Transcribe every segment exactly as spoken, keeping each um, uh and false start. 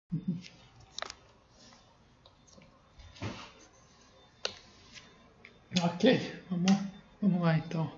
Ok, vamos, vamos lá então.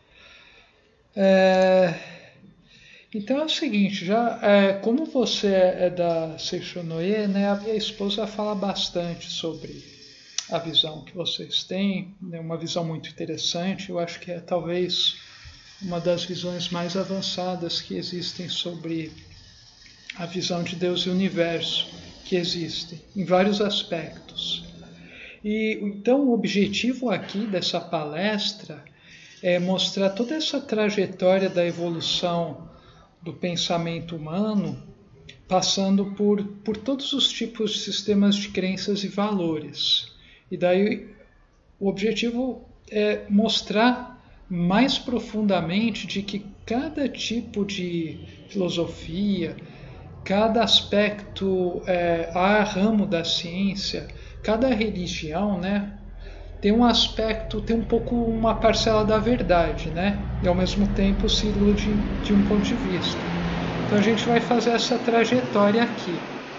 É, então é o seguinte, já é, como você é da Seishonoye, né, a minha esposa fala bastante sobre a visão que vocês têm, né, uma visão muito interessante. Eu acho que é talvez uma das visões mais avançadas que existem sobre a visão de Deus e o universo que existe em vários aspectos. E então o objetivo aqui dessa palestra é mostrar toda essa trajetória da evolução do pensamento humano, passando por, por todos os tipos de sistemas de crenças e valores. E daí o objetivo é mostrar mais profundamente de que cada tipo de filosofia, cada aspecto, é, a ramo da ciência, cada religião, né, tem um aspecto, tem um pouco uma parcela da verdade, né, e ao mesmo tempo se ilude de um ponto de vista. Então a gente vai fazer essa trajetória aqui.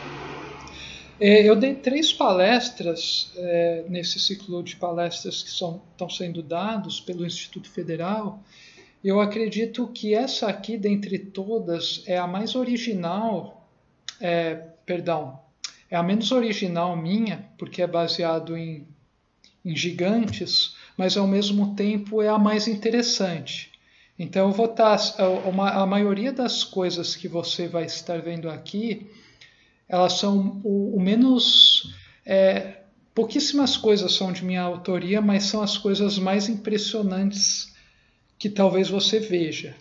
Eu dei três palestras é, nesse ciclo de palestras que são, estão sendo dados pelo Instituto Federal. Eu acredito que essa aqui, dentre todas, é a mais original, é, perdão, é a menos original minha, porque é baseado em, em gigantes, mas ao mesmo tempo é a mais interessante. Então eu vou estar, uma, a maioria das coisas que você vai estar vendo aqui, elas são o, o menos, é, pouquíssimas coisas são de minha autoria, mas são as coisas mais impressionantes que talvez você veja.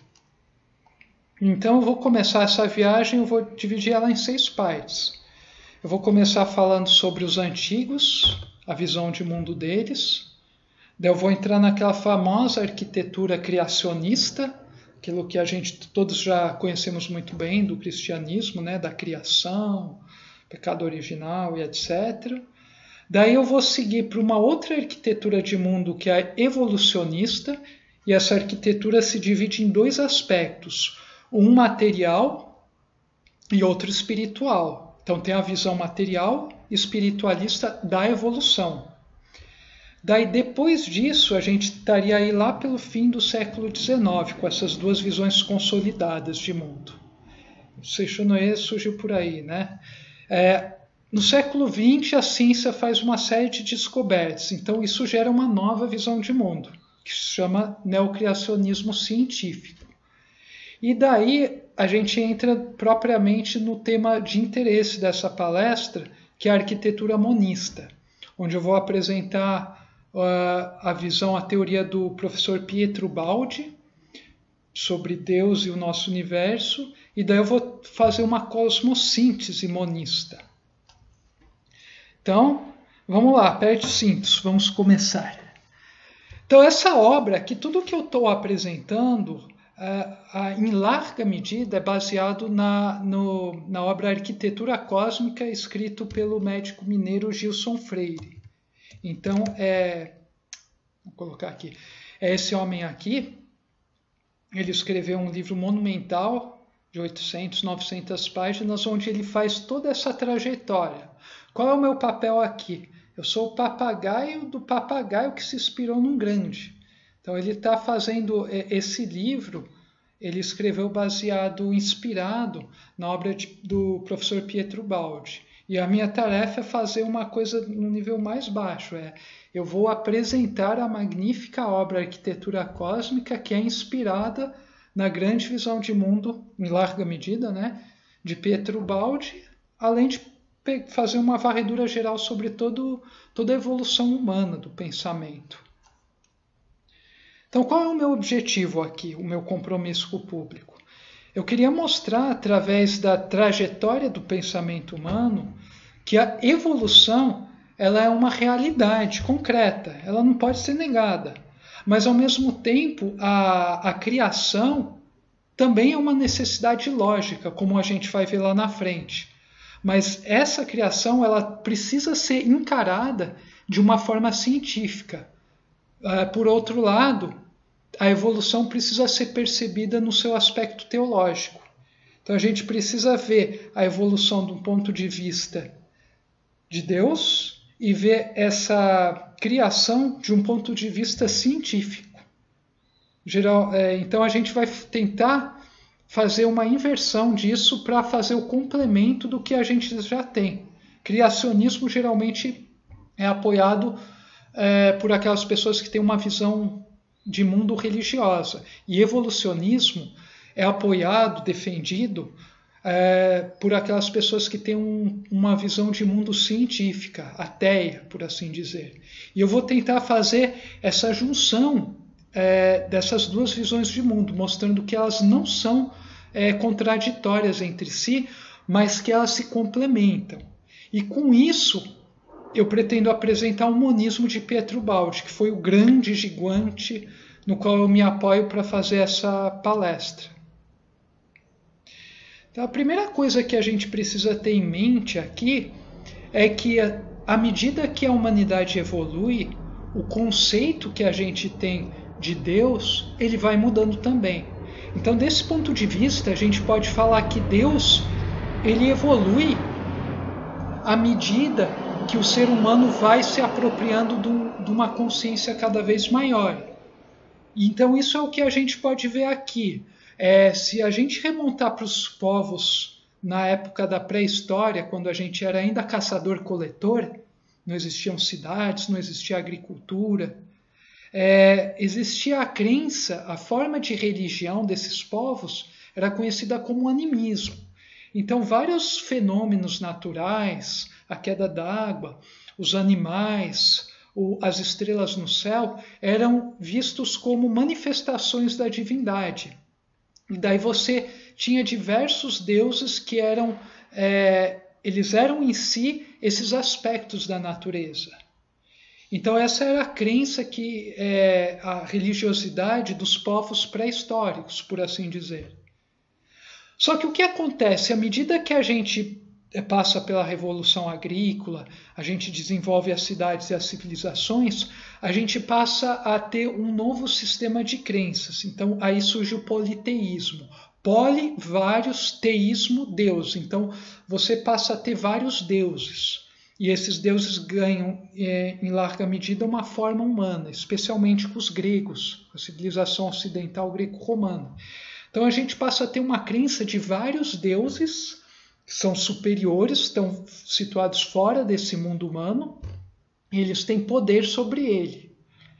Então eu vou começar essa viagem, eu vou dividir ela em seis partes. Eu vou começar falando sobre os antigos, a visão de mundo deles. Daí eu vou entrar naquela famosa arquitetura criacionista, aquilo que a gente todos já conhecemos muito bem do cristianismo, né, da criação, pecado original e etcétera. Daí eu vou seguir para uma outra arquitetura de mundo que é evolucionista, e essa arquitetura se divide em dois aspectos, um material e outro espiritual. Então tem a visão material e espiritualista da evolução. Daí, depois disso, a gente estaria aí lá pelo fim do século dezenove, com essas duas visões consolidadas de mundo. O Seishonoye surgiu por aí, né? É, no século vinte, a ciência faz uma série de descobertas, então isso gera uma nova visão de mundo, que se chama neocriacionismo científico. E daí a gente entra propriamente no tema de interesse dessa palestra, que é a arquitetura monista, onde eu vou apresentar a visão, a teoria do professor Pietro Baldi sobre Deus e o nosso universo, e daí eu vou fazer uma cosmossíntese monista. Então, vamos lá, aperte os cintos, vamos começar. Então, essa obra aqui, tudo que eu estou apresentando, em larga medida, é baseado na, no, na obra Arquitetura Cósmica, escrito pelo médico mineiro Gilson Freire. Então, é, vou colocar aqui, é esse homem aqui, ele escreveu um livro monumental de oitocentas, novecentas páginas, onde ele faz toda essa trajetória. Qual é o meu papel aqui? Eu sou o papagaio do papagaio que se inspirou num grande. Então, ele está fazendo esse livro, ele escreveu baseado, inspirado na obra de, do professor Pietro Baldi. E a minha tarefa é fazer uma coisa no nível mais baixo. É, eu vou apresentar a magnífica obra Arquitetura Cósmica, que é inspirada na grande visão de mundo, em larga medida, né, de Pietro Baldi, além de fazer uma varredura geral sobre todo, toda a evolução humana do pensamento. Então, qual é o meu objetivo aqui, o meu compromisso com o público? Eu queria mostrar, através da trajetória do pensamento humano, que a evolução ela é uma realidade concreta, ela não pode ser negada. Mas, ao mesmo tempo, a, a criação também é uma necessidade lógica, como a gente vai ver lá na frente. Mas essa criação ela precisa ser encarada de uma forma científica. Por outro lado, a evolução precisa ser percebida no seu aspecto teológico. Então a gente precisa ver a evolução de um ponto de vista de Deus e ver essa criação de um ponto de vista científico. Geral, é, então a gente vai tentar fazer uma inversão disso para fazer o complemento do que a gente já tem. Criacionismo geralmente é apoiado é, por aquelas pessoas que têm uma visão de mundo religiosa. E evolucionismo é apoiado, defendido, é, por aquelas pessoas que têm um, uma visão de mundo científica, ateia, por assim dizer. E eu vou tentar fazer essa junção é, dessas duas visões de mundo, mostrando que elas não são é, contraditórias entre si, mas que elas se complementam. E com isso, eu pretendo apresentar o monismo de Pietro Baldi, que foi o grande gigante no qual eu me apoio para fazer essa palestra. Então, a primeira coisa que a gente precisa ter em mente aqui é que, à medida que a humanidade evolui, o conceito que a gente tem de Deus, ele vai mudando também. Então, desse ponto de vista, a gente pode falar que Deus, ele evolui à medida que o ser humano vai se apropriando do, de uma consciência cada vez maior. Então, isso é o que a gente pode ver aqui. É, se a gente remontar para os povos na época da pré-história, quando a gente era ainda caçador-coletor, não existiam cidades, não existia agricultura, é, existia a crença, a forma de religião desses povos era conhecida como animismo. Então, vários fenômenos naturais, a queda d'água, os animais, o, as estrelas no céu, eram vistos como manifestações da divindade. E daí você tinha diversos deuses que eram, é, eles eram em si esses aspectos da natureza. Então essa era a crença que é, a religiosidade dos povos pré-históricos, por assim dizer. Só que o que acontece, à medida que a gente passa pela revolução agrícola, a gente desenvolve as cidades e as civilizações, a gente passa a ter um novo sistema de crenças. Então aí surge o politeísmo. Poli, vários, teísmo, Deus. Então você passa a ter vários deuses. E esses deuses ganham, é, em larga medida, uma forma humana, especialmente com os gregos, a civilização ocidental greco-romana. Então a gente passa a ter uma crença de vários deuses que são superiores, estão situados fora desse mundo humano, e eles têm poder sobre ele.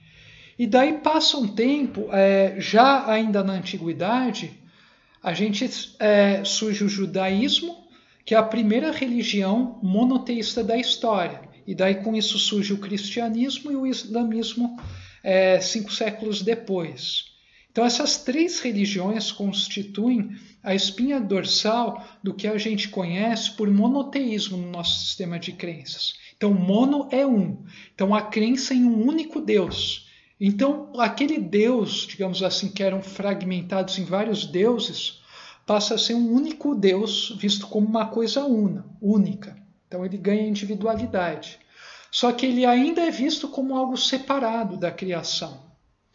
E daí passa um tempo, é, já ainda na antiguidade, a gente é, surge o judaísmo, que é a primeira religião monoteísta da história. E daí com isso surge o cristianismo e o islamismo é, cinco séculos depois. Então essas três religiões constituem a espinha dorsal do que a gente conhece por monoteísmo no nosso sistema de crenças. Então mono é um. Então a crença em um único Deus. Então aquele Deus, digamos assim, que eram fragmentados em vários deuses, passa a ser um único Deus, visto como uma coisa una, única. Então ele ganha individualidade. Só que ele ainda é visto como algo separado da criação.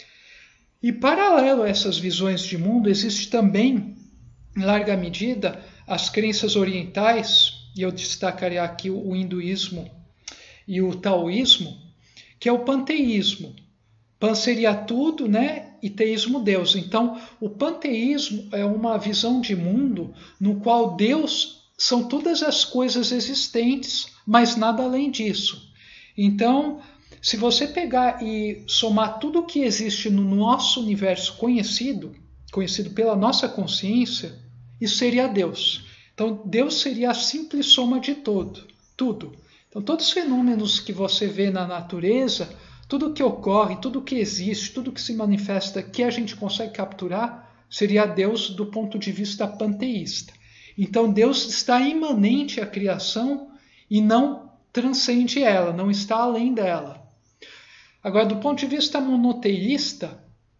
E paralelo a essas visões de mundo, existe também, em larga medida, as crenças orientais, e eu destacaria aqui o hinduísmo e o taoísmo, que é o panteísmo. Pan seria tudo, né? E teísmo Deus. Então, o panteísmo é uma visão de mundo no qual Deus são todas as coisas existentes, mas nada além disso. Então, se você pegar e somar tudo o que existe no nosso universo conhecido, conhecido pela nossa consciência, isso seria Deus. Então, Deus seria a simples soma de todo, tudo. Então, todos os fenômenos que você vê na natureza, tudo que ocorre, tudo que existe, tudo que se manifesta, que a gente consegue capturar, seria Deus do ponto de vista panteísta. Então Deus está imanente à criação e não transcende ela, não está além dela. Agora, do ponto de vista monoteísta,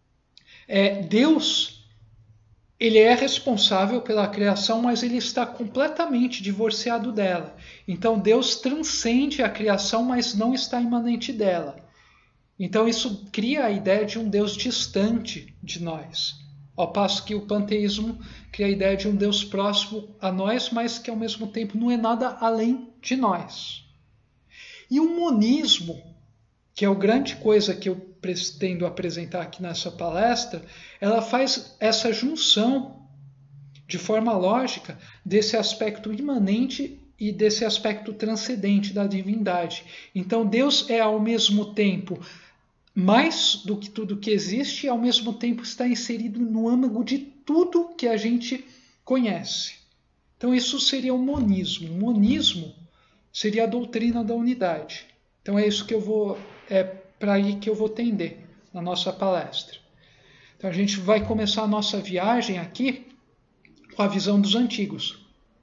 é, Deus ele é responsável pela criação, mas ele está completamente divorciado dela. Então Deus transcende a criação, mas não está imanente dela. Então isso cria a ideia de um Deus distante de nós. Ao passo que o panteísmo cria a ideia de um Deus próximo a nós, mas que ao mesmo tempo não é nada além de nós. E o monismo, que é a grande coisa que eu pretendo apresentar aqui nessa palestra, ela faz essa junção de forma lógica desse aspecto imanente e desse aspecto transcendente da divindade. Então Deus é ao mesmo tempo mais do que tudo que existe e ao mesmo tempo está inserido no âmago de tudo que a gente conhece. Então isso seria o monismo. O monismo seria a doutrina da unidade. Então é isso que eu vou, é para aí que eu vou tender na nossa palestra. Então a gente vai começar a nossa viagem aqui com a visão dos antigos.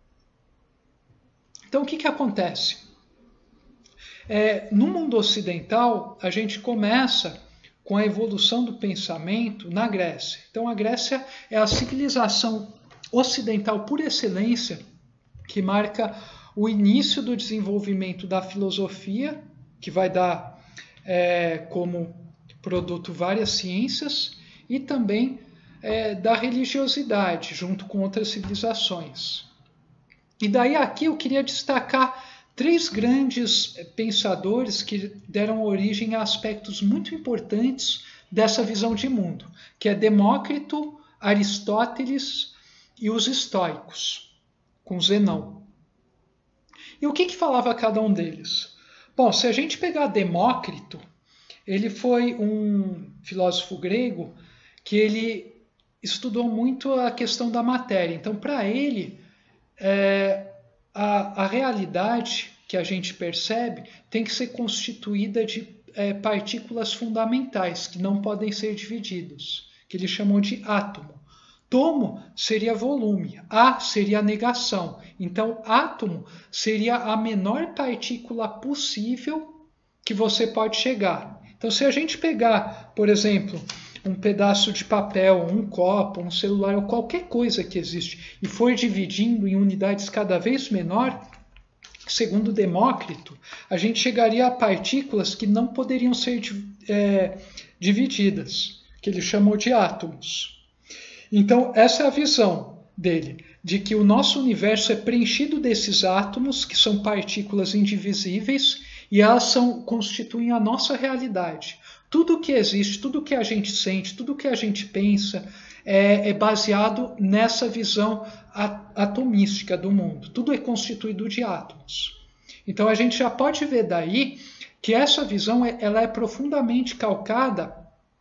Então o que que acontece? É, no mundo ocidental, a gente começa com a evolução do pensamento na Grécia. Então a Grécia é a civilização ocidental por excelência que marca o início do desenvolvimento da filosofia, que vai dar é, como produto várias ciências, e também é, da religiosidade, junto com outras civilizações. E daí aqui eu queria destacar três grandes pensadores que deram origem a aspectos muito importantes dessa visão de mundo, que é Demócrito, Aristóteles e os estoicos, com Zenão. E o que, que falava cada um deles? Bom, se a gente pegar Demócrito, ele foi um filósofo grego que ele estudou muito a questão da matéria. Então, para ele, é, a, a realidade que a gente percebe tem que ser constituída de é, partículas fundamentais, que não podem ser divididas, que ele chamou de átomo. Tomo seria volume, A seria a negação. Então, átomo seria a menor partícula possível que você pode chegar. Então, se a gente pegar, por exemplo, um pedaço de papel, um copo, um celular ou qualquer coisa que existe e for dividindo em unidades cada vez menor, segundo Demócrito, a gente chegaria a partículas que não poderiam ser é, divididas, que ele chamou de átomos. Então, essa é a visão dele, de que o nosso universo é preenchido desses átomos, que são partículas indivisíveis, e elas são, constituem a nossa realidade. Tudo que existe, tudo que a gente sente, tudo que a gente pensa é, é baseado nessa visão atomística do mundo. Tudo é constituído de átomos. Então a gente já pode ver daí que essa visão é, ela é profundamente calcada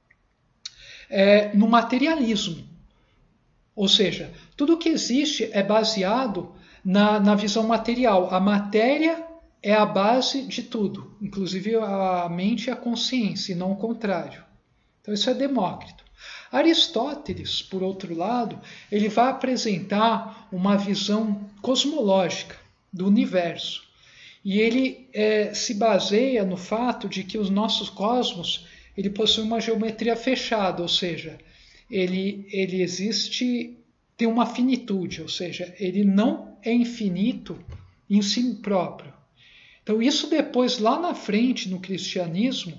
é, no materialismo. Ou seja, tudo que existe é baseado na, na visão material. A matéria é a base de tudo, inclusive a mente e a consciência, e não o contrário. Então isso é Demócrito. Aristóteles, por outro lado, ele vai apresentar uma visão cosmológica do universo. E ele é, se baseia no fato de que os nossos cosmos ele possui uma geometria fechada, ou seja, ele, ele existe, tem uma finitude, ou seja, ele não é infinito em si próprio. Então isso depois, lá na frente, no cristianismo,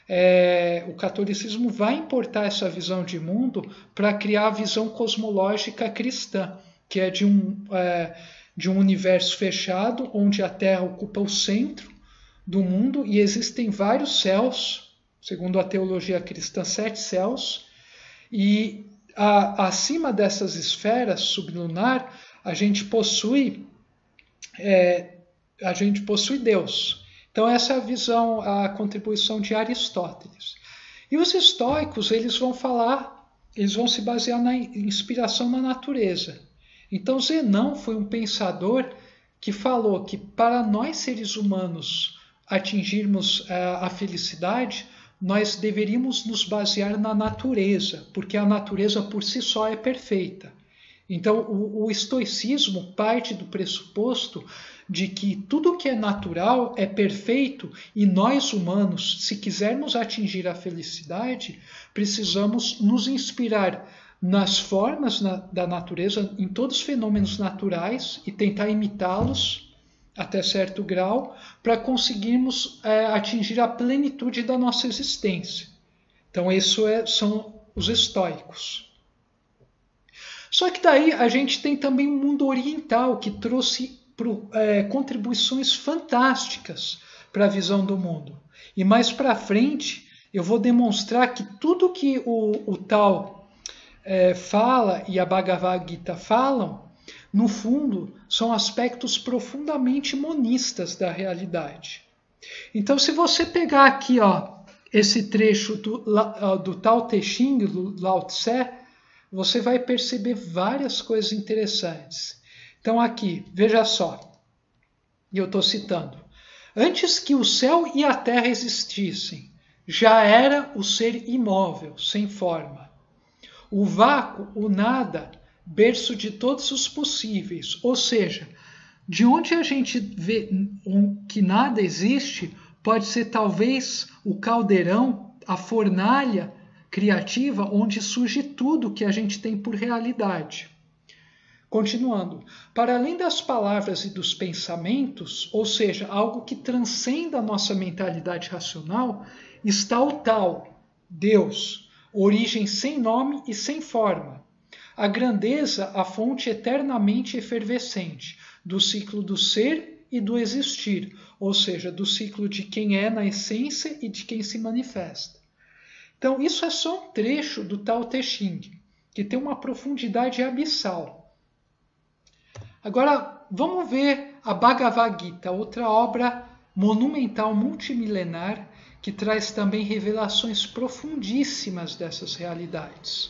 é, o catolicismo vai importar essa visão de mundo para criar a visão cosmológica cristã, que é de um, é, de um universo fechado, onde a Terra ocupa o centro do mundo e existem vários céus, segundo a teologia cristã, sete céus, e a, acima dessas esferas sublunar, a gente possui... É, a gente possui Deus. Então essa é a visão, a contribuição de Aristóteles. E os estoicos, eles vão falar, eles vão se basear na inspiração na natureza. Então Zenão foi um pensador que falou que para nós seres humanos atingirmos a felicidade, nós deveríamos nos basear na natureza, porque a natureza por si só é perfeita. Então o, o estoicismo parte do pressuposto de que tudo que é natural é perfeito e nós humanos, se quisermos atingir a felicidade, precisamos nos inspirar nas formas na, da natureza, em todos os fenômenos naturais e tentar imitá-los até certo grau para conseguirmos é, atingir a plenitude da nossa existência. Então, isso é, são os estoicos. Só que daí a gente tem também um mundo oriental que trouxe pro, é, contribuições fantásticas para a visão do mundo. E mais para frente eu vou demonstrar que tudo que o, o tal é, fala e a Bhagavad Gita falam, no fundo, são aspectos profundamente monistas da realidade. Então, se você pegar aqui, ó, esse trecho do, do Tao Te Ching, do Lao Tse, você vai perceber várias coisas interessantes. Então, aqui, veja só, e eu estou citando: antes que o céu e a terra existissem, já era o ser imóvel, sem forma. O vácuo, o nada, berço de todos os possíveis, ou seja, de onde a gente vê que nada existe, pode ser talvez o caldeirão, a fornalha criativa onde surge tudo que a gente tem por realidade. Continuando, para além das palavras e dos pensamentos, ou seja, algo que transcenda a nossa mentalidade racional, está o Tal, Deus, origem sem nome e sem forma. A grandeza, a fonte eternamente efervescente do ciclo do ser e do existir, ou seja, do ciclo de quem é na essência e de quem se manifesta. Então, isso é só um trecho do Tao Te Ching, que tem uma profundidade abissal. Agora, vamos ver a Bhagavad Gita, outra obra monumental multimilenar que traz também revelações profundíssimas dessas realidades.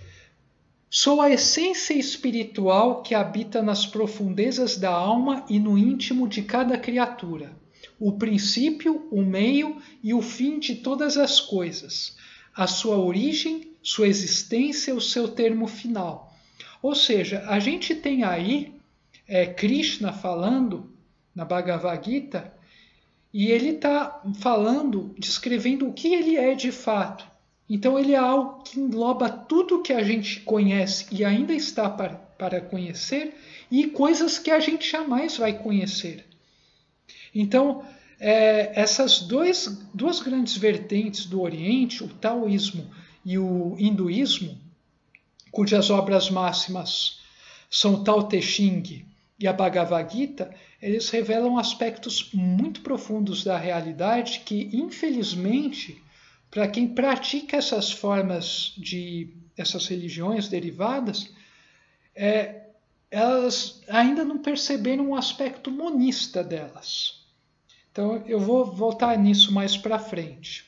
Sou a essência espiritual que habita nas profundezas da alma e no íntimo de cada criatura, o princípio, o meio e o fim de todas as coisas, a sua origem, sua existência, o seu termo final. Ou seja, a gente tem aí é, Krishna falando na Bhagavad Gita, e ele está falando, descrevendo o que ele é de fato. Então ele é algo que engloba tudo que a gente conhece e ainda está para, para conhecer, e coisas que a gente jamais vai conhecer. Então, é, essas dois, duas grandes vertentes do Oriente, o taoísmo e o hinduísmo, cujas obras máximas são o Tao Te Ching e a Bhagavad Gita, eles revelam aspectos muito profundos da realidade que, infelizmente, para quem pratica essas formas de essas religiões derivadas, é, elas ainda não perceberam o aspecto monista delas. Então eu vou voltar nisso mais para frente.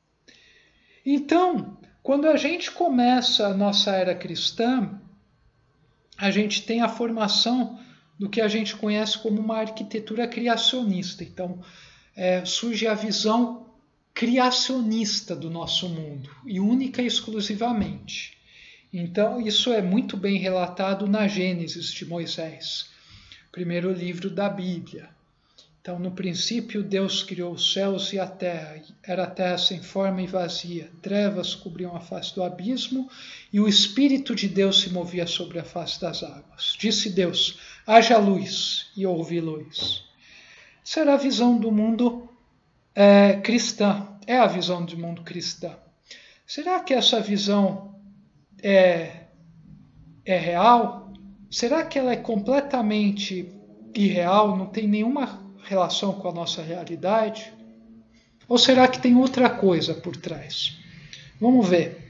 Então, quando a gente começa a nossa era cristã, a gente tem a formação do que a gente conhece como uma arquitetura criacionista. Então, é, surge a visão criacionista do nosso mundo, e única e exclusivamente. Então, isso é muito bem relatado na Gênesis de Moisés, primeiro livro da Bíblia. Então, no princípio, Deus criou os céus e a terra. Era a terra sem forma e vazia. Trevas cobriam a face do abismo, e o Espírito de Deus se movia sobre a face das águas. Disse Deus: haja luz, e houve luz. Essa era a visão do mundo é, cristã. É a visão do mundo cristã. Será que essa visão é, é real? Será que ela é completamente irreal? Não tem nenhuma relação com a nossa realidade? Ou será que tem outra coisa por trás? Vamos ver.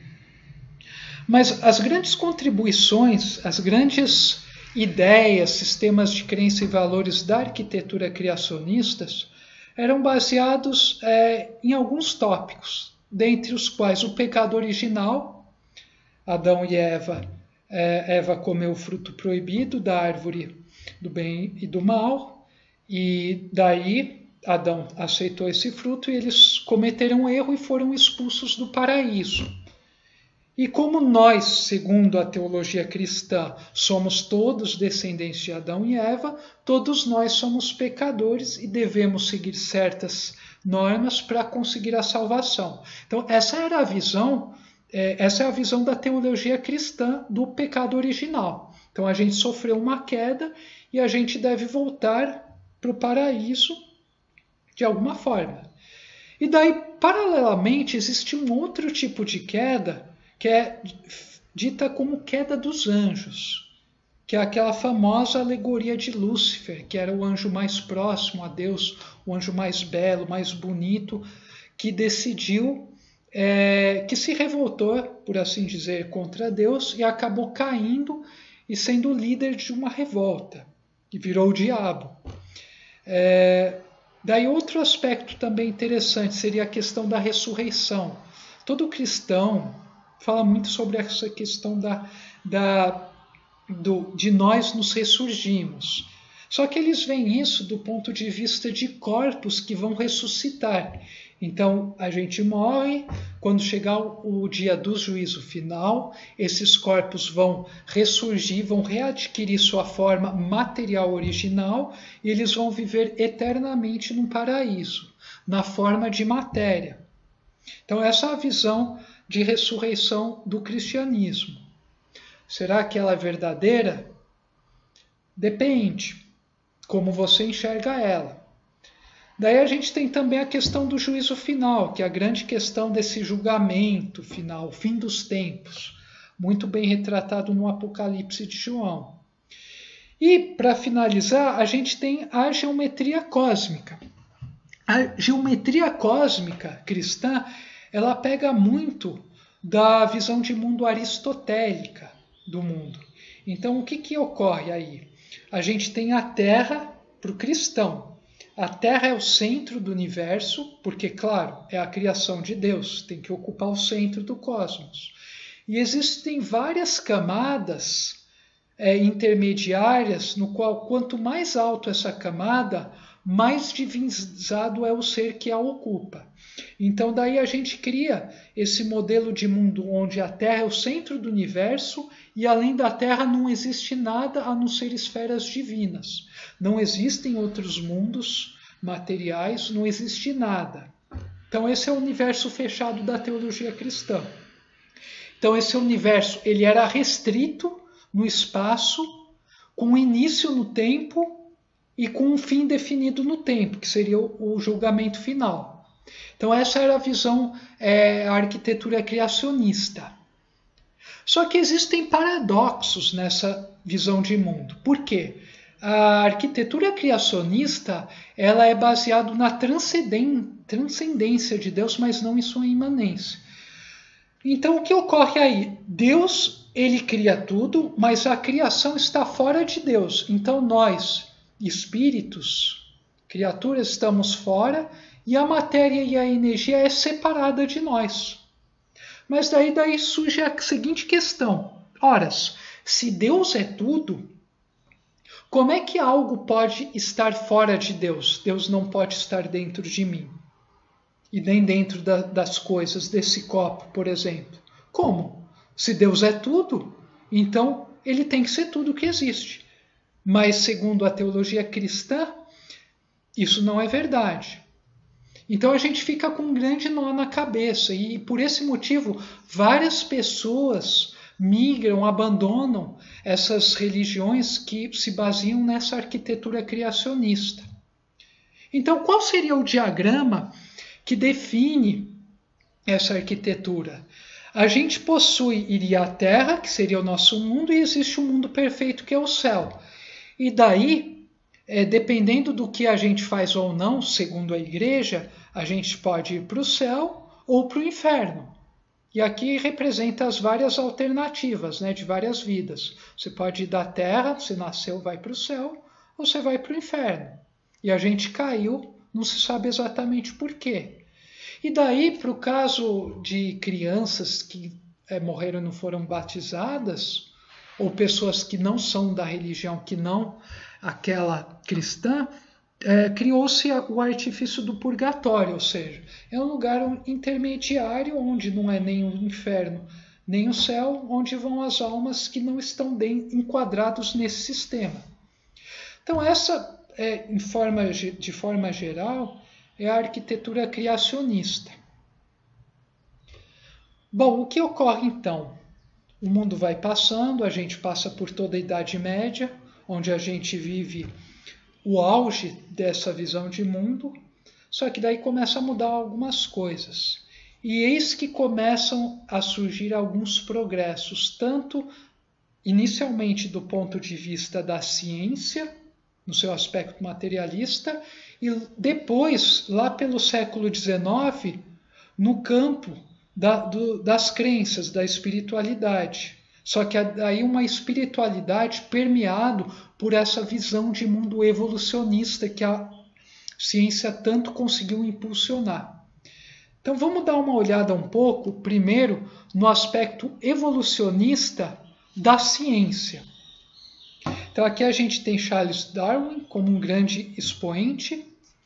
Mas as grandes contribuições, as grandes ideias, sistemas de crença e valores da arquitetura criacionistas eram baseados é, em alguns tópicos, dentre os quais o pecado original, Adão e Eva, é, Eva comeu o fruto proibido da árvore do bem e do mal, e daí Adão aceitou esse fruto e eles cometeram um erro e foram expulsos do paraíso. E como nós, segundo a teologia cristã, somos todos descendentes de Adão e Eva, todos nós somos pecadores e devemos seguir certas normas para conseguir a salvação. Então, essa era a visão, é, essa é a visão da teologia cristã do pecado original. Então, a gente sofreu uma queda e a gente deve voltar para o paraíso de alguma forma. E daí, paralelamente, existe um outro tipo de queda, que é dita como queda dos anjos, que é aquela famosa alegoria de Lúcifer, que era o anjo mais próximo a Deus, o anjo mais belo, mais bonito, que decidiu, é, que se revoltou, por assim dizer, contra Deus e acabou caindo e sendo o líder de uma revolta, e virou o diabo. É, daí outro aspecto também interessante seria a questão da ressurreição. Todo cristão fala muito sobre essa questão da, da, do, de nós nos ressurgimos. Só que eles veem isso do ponto de vista de corpos que vão ressuscitar. Então, a gente morre, quando chegar o dia do juízo final, esses corpos vão ressurgir, vão readquirir sua forma material original e eles vão viver eternamente num paraíso, na forma de matéria. Então, essa é a visão de ressurreição do cristianismo. Será que ela é verdadeira? Depende como você enxerga ela. Daí a gente tem também a questão do juízo final, que é a grande questão desse julgamento final, o fim dos tempos, muito bem retratado no Apocalipse de João. E, para finalizar, a gente tem a geometria cósmica. A geometria cósmica cristã, ela pega muito da visão de mundo aristotélica do mundo. Então, o que, que ocorre aí? A gente tem a Terra para o cristão. A Terra é o centro do universo, porque, claro, é a criação de Deus, tem que ocupar o centro do cosmos. E existem várias camadas é, intermediárias, no qual, quanto mais alto essa camada, mais divinizado é o ser que a ocupa. Então, daí a gente cria esse modelo de mundo onde a Terra é o centro do universo e, além da Terra, não existe nada a não ser esferas divinas. Não existem outros mundos materiais, não existe nada. Então, esse é o universo fechado da teologia cristã. Então, esse universo ele era restrito no espaço, com início no tempo e com um fim definido no tempo, que seria o julgamento final. Então, essa era a visão, é, a arquitetura criacionista. Só que existem paradoxos nessa visão de mundo. Por quê? A arquitetura criacionista ela é baseada na transcendência de Deus, mas não em sua imanência. Então, o que ocorre aí? Deus, ele cria tudo, mas a criação está fora de Deus. Então, nós, espíritos, criaturas, estamos fora e a matéria e a energia é separada de nós. Mas daí, daí surge a seguinte questão. Ora, se Deus é tudo, como é que algo pode estar fora de Deus? Deus não pode estar dentro de mim. E nem dentro da, das coisas, desse copo, por exemplo. Como? Se Deus é tudo, então ele tem que ser tudo que existe. Mas, segundo a teologia cristã, isso não é verdade. Então a gente fica com um grande nó na cabeça. E por esse motivo, várias pessoas migram, abandonam essas religiões que se baseiam nessa arquitetura criacionista. Então, qual seria o diagrama que define essa arquitetura? A gente possui, iria a Terra, que seria o nosso mundo, e existe um mundo perfeito, que é o céu. E daí, é, dependendo do que a gente faz ou não, segundo a igreja, a gente pode ir para o céu ou para o inferno. E aqui representa as várias alternativas, né, de várias vidas. Você pode ir da Terra, você nasceu, vai para o céu, ou você vai para o inferno. E a gente caiu, não se sabe exatamente por quê. E daí, para o caso de crianças que é, morreram e não foram batizadas, ou pessoas que não são da religião, que não aquela cristã, é, criou-se o artifício do purgatório, ou seja, é um lugar intermediário onde não é nem o inferno, nem o céu, onde vão as almas que não estão bem enquadrados nesse sistema. Então, essa, é, em forma, de forma geral, é a arquitetura criacionista. Bom, o que ocorre então? O mundo vai passando, a gente passa por toda a Idade Média, onde a gente vive o auge dessa visão de mundo, só que daí começa a mudar algumas coisas. E eis que começam a surgir alguns progressos, tanto inicialmente do ponto de vista da ciência, no seu aspecto materialista, e depois, lá pelo século dezenove, no campo da, do, das crenças, da espiritualidade. Só que aí uma espiritualidade permeada por essa visão de mundo evolucionista que a ciência tanto conseguiu impulsionar. Então vamos dar uma olhada um pouco, primeiro, no aspecto evolucionista da ciência. Então aqui a gente tem Charles Darwin como um grande expoente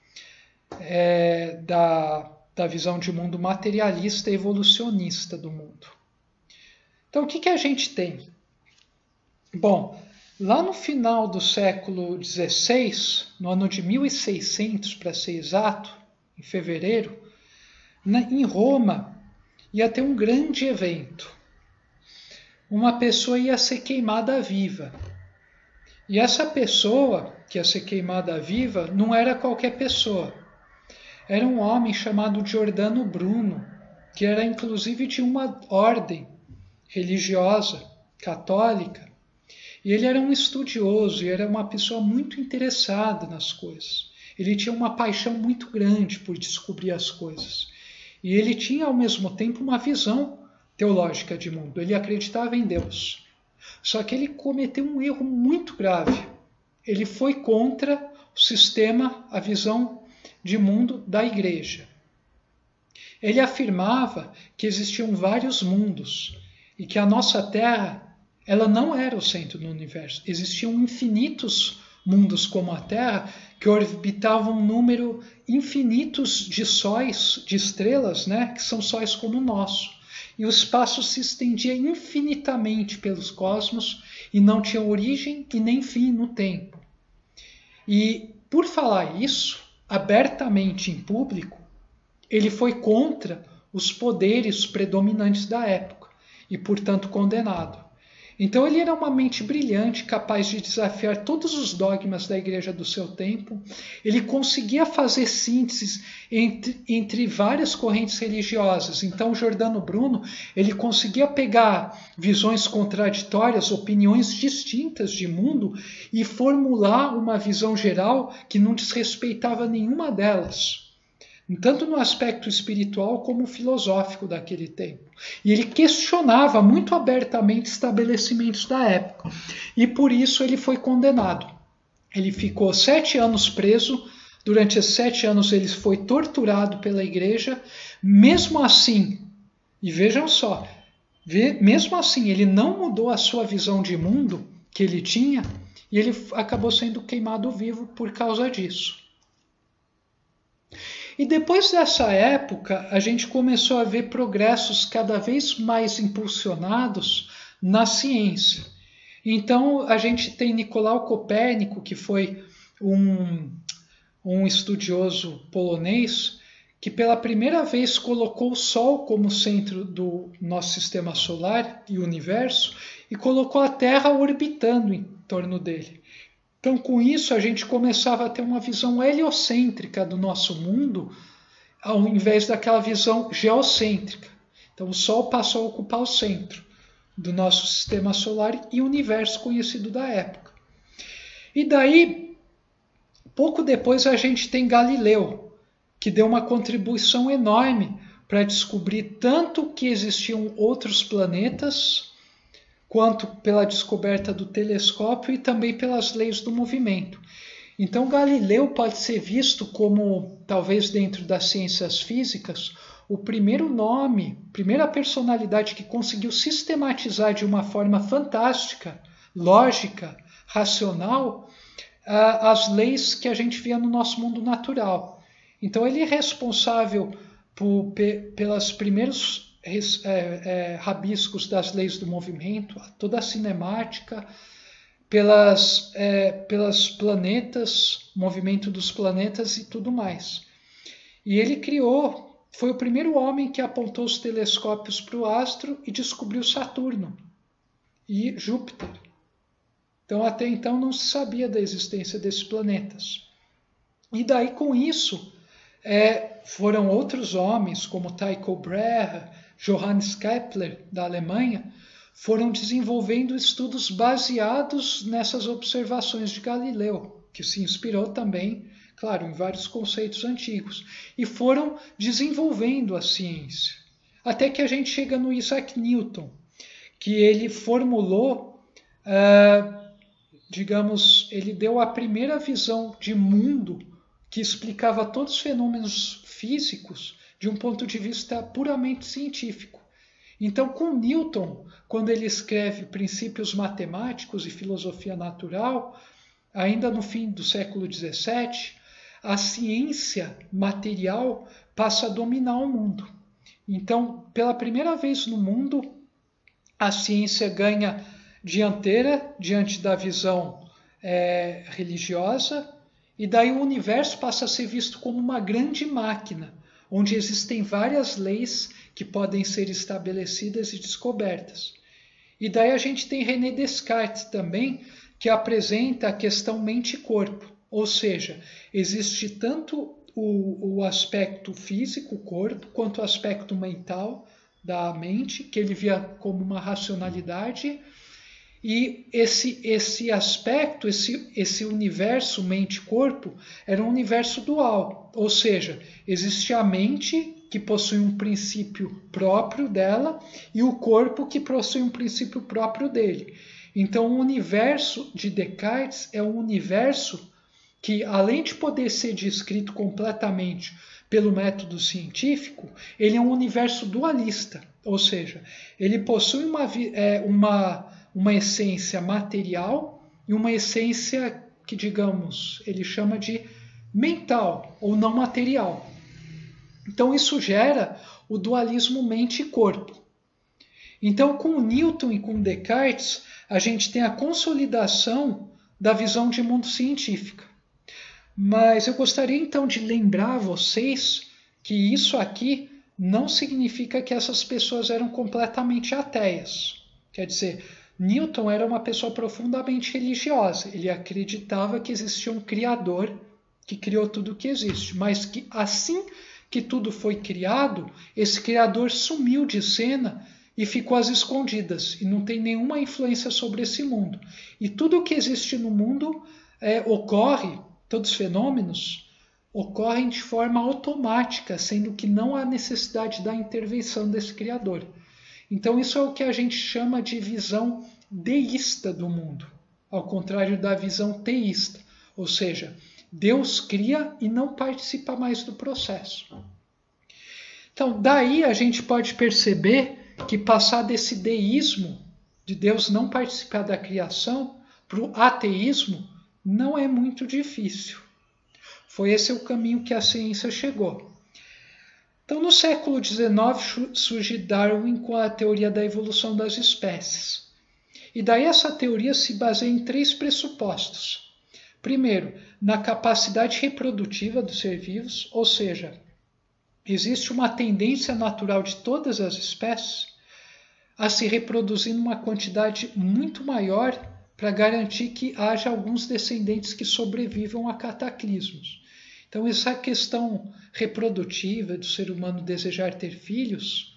é, da, da visão de mundo materialista e evolucionista do mundo. Então o que, que a gente tem? Bom, lá no final do século dezesseis, no ano de mil e seiscentos para ser exato, em fevereiro, em Roma ia ter um grande evento. Uma pessoa ia ser queimada viva. E essa pessoa que ia ser queimada viva não era qualquer pessoa. Era um homem chamado Giordano Bruno, que era inclusive de uma ordem religiosa, católica. E ele era um estudioso e era uma pessoa muito interessada nas coisas. Ele tinha uma paixão muito grande por descobrir as coisas. E ele tinha, ao mesmo tempo, uma visão teológica de mundo. Ele acreditava em Deus. Só que ele cometeu um erro muito grave. Ele foi contra o sistema, a visão de mundo da igreja. Ele afirmava que existiam vários mundos e que a nossa Terra, ela não era o centro do universo. Existiam infinitos mundos como a Terra que orbitavam um número infinitos de sóis, de estrelas, né, que são sóis como o nosso. E o espaço se estendia infinitamente pelos cosmos e não tinha origem e nem fim no tempo. E por falar isso, abertamente em público, ele foi contra os poderes predominantes da época e, portanto, condenado. Então ele era uma mente brilhante, capaz de desafiar todos os dogmas da igreja do seu tempo. Ele conseguia fazer sínteses entre, entre várias correntes religiosas. Então Giordano Bruno, ele conseguia pegar visões contraditórias, opiniões distintas de mundo e formular uma visão geral que não desrespeitava nenhuma delas, tanto no aspecto espiritual como filosófico daquele tempo. E ele questionava muito abertamente estabelecimentos da época. E por isso ele foi condenado. Ele ficou sete anos preso. Durante esses sete anos ele foi torturado pela igreja. Mesmo assim, e vejam só, mesmo assim ele não mudou a sua visão de mundo que ele tinha, e ele acabou sendo queimado vivo por causa disso. E depois dessa época, a gente começou a ver progressos cada vez mais impulsionados na ciência. Então, a gente tem Nicolau Copérnico, que foi um, um estudioso polonês, que pela primeira vez colocou o Sol como centro do nosso sistema solar e universo, e colocou a Terra orbitando em torno dele. Então, com isso, a gente começava a ter uma visão heliocêntrica do nosso mundo, ao invés daquela visão geocêntrica. Então, o Sol passou a ocupar o centro do nosso sistema solar e universo conhecido da época. E daí, pouco depois, a gente tem Galileu, que deu uma contribuição enorme para descobrir tanto que existiam outros planetas, quanto pela descoberta do telescópio e também pelas leis do movimento. Então Galileu pode ser visto como, talvez dentro das ciências físicas, o primeiro nome, primeira personalidade que conseguiu sistematizar de uma forma fantástica, lógica, racional, as leis que a gente via no nosso mundo natural. Então ele é responsável por, pelas primeiros É, é, rabiscos das leis do movimento, toda a cinemática, pelas, é, pelas planetas, movimento dos planetas e tudo mais. E ele criou, foi o primeiro homem que apontou os telescópios para o astro e descobriu Saturno e Júpiter. Então até então não se sabia da existência desses planetas. E daí com isso, é, foram outros homens, como Tycho Brahe, Johannes Kepler, da Alemanha, foram desenvolvendo estudos baseados nessas observações de Galileu, que se inspirou também, claro, em vários conceitos antigos, e foram desenvolvendo a ciência. Até que a gente chega no Isaac Newton, que ele formulou, uh, digamos, ele deu a primeira visão de mundo que explicava todos os fenômenos físicos de um ponto de vista puramente científico. Então, com Newton, quando ele escreve Princípios Matemáticos e Filosofia Natural, ainda no fim do século dezessete, a ciência material passa a dominar o mundo. Então, pela primeira vez no mundo, a ciência ganha dianteira diante da visão é, religiosa, e daí o universo passa a ser visto como uma grande máquina, onde existem várias leis que podem ser estabelecidas e descobertas. E daí a gente tem René Descartes também, que apresenta a questão mente e corpo, ou seja, existe tanto o, o aspecto físico, o corpo, quanto o aspecto mental da mente, que ele via como uma racionalidade, e esse, esse aspecto, esse, esse universo mente-corpo, era um universo dual, ou seja, existe a mente, que possui um princípio próprio dela, e o corpo, que possui um princípio próprio dele. Então, o universo de Descartes é um universo que, além de poder ser descrito completamente pelo método científico, ele é um universo dualista, ou seja, ele possui uma, é, uma, uma essência material e uma essência que, digamos, ele chama de mental ou não material. Então isso gera o dualismo mente e corpo. Então, com Newton e com Descartes, a gente tem a consolidação da visão de mundo científica. Mas eu gostaria então de lembrar a vocês que isso aqui não significa que essas pessoas eram completamente ateias. Quer dizer, Newton era uma pessoa profundamente religiosa. Ele acreditava que existia um Criador que criou tudo o que existe, mas que assim que tudo foi criado, esse Criador sumiu de cena e ficou às escondidas, e não tem nenhuma influência sobre esse mundo. E tudo o que existe no mundo é, ocorre, todos os fenômenos, ocorrem de forma automática, sendo que não há necessidade da intervenção desse Criador. Então isso é o que a gente chama de visão deísta do mundo, ao contrário da visão teísta, ou seja, Deus cria e não participa mais do processo. Então, daí a gente pode perceber que passar desse deísmo, de Deus não participar da criação, para o ateísmo, não é muito difícil. Foi esse o caminho que a ciência chegou. Então, no século dezenove, surge Darwin com a teoria da evolução das espécies. E daí essa teoria se baseia em três pressupostos. Primeiro, na capacidade reprodutiva dos seres vivos, ou seja, existe uma tendência natural de todas as espécies a se reproduzir numa quantidade muito maior para garantir que haja alguns descendentes que sobrevivam a cataclismos. Então, essa questão reprodutiva do ser humano desejar ter filhos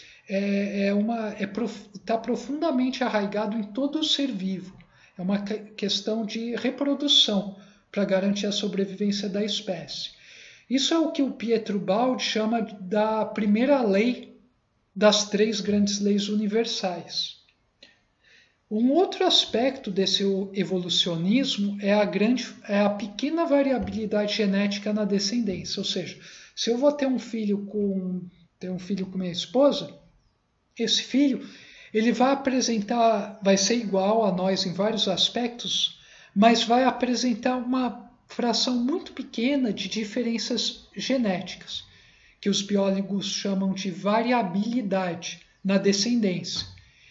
é, é uma, é prof, está profundamente arraigado em todo o ser vivo. É uma questão de reprodução para garantir a sobrevivência da espécie. Isso é o que o Pietro Baldi chama da primeira lei das três grandes leis universais. Um outro aspecto desse evolucionismo é a, grande, é a pequena variabilidade genética na descendência. Ou seja, se eu vou ter um filho com, ter um filho com minha esposa, esse filho ele vai apresentar, vai ser igual a nós em vários aspectos, mas vai apresentar uma fração muito pequena de diferenças genéticas, que os biólogos chamam de variabilidade na descendência.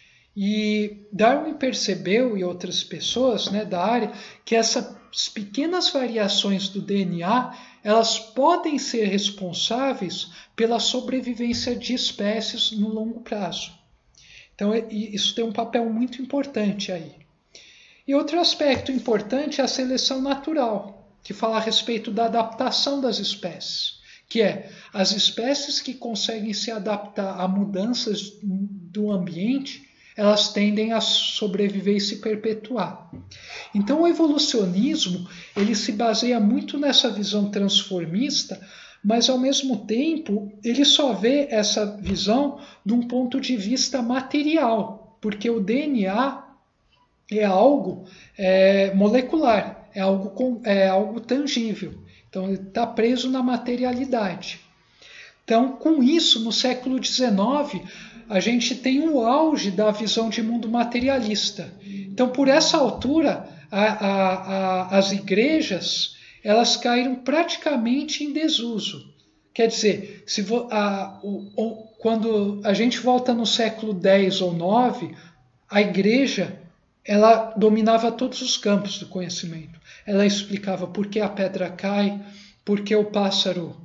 E Darwin percebeu, e outras pessoas, né, da área, que essas pequenas variações do D N A elas podem ser responsáveis pela sobrevivência de espécies no longo prazo. Então, isso tem um papel muito importante aí. E outro aspecto importante é a seleção natural, que fala a respeito da adaptação das espécies, que é as espécies que conseguem se adaptar a mudanças do ambiente, elas tendem a sobreviver e se perpetuar. Então o evolucionismo, ele se baseia muito nessa visão transformista, mas ao mesmo tempo ele só vê essa visão de um ponto de vista material, porque o D N A é algo é, molecular, é algo, com, é algo tangível. Então ele está preso na materialidade. Então, com isso, no século dezenove, a gente tem o auge da visão de mundo materialista. Então, por essa altura, a, a, a, as igrejas elas caíram praticamente em desuso. Quer dizer, se vo, a, o, o, quando a gente volta no século dez ou nove, a igreja ela dominava todos os campos do conhecimento. Ela explicava por que a pedra cai, por que o pássaro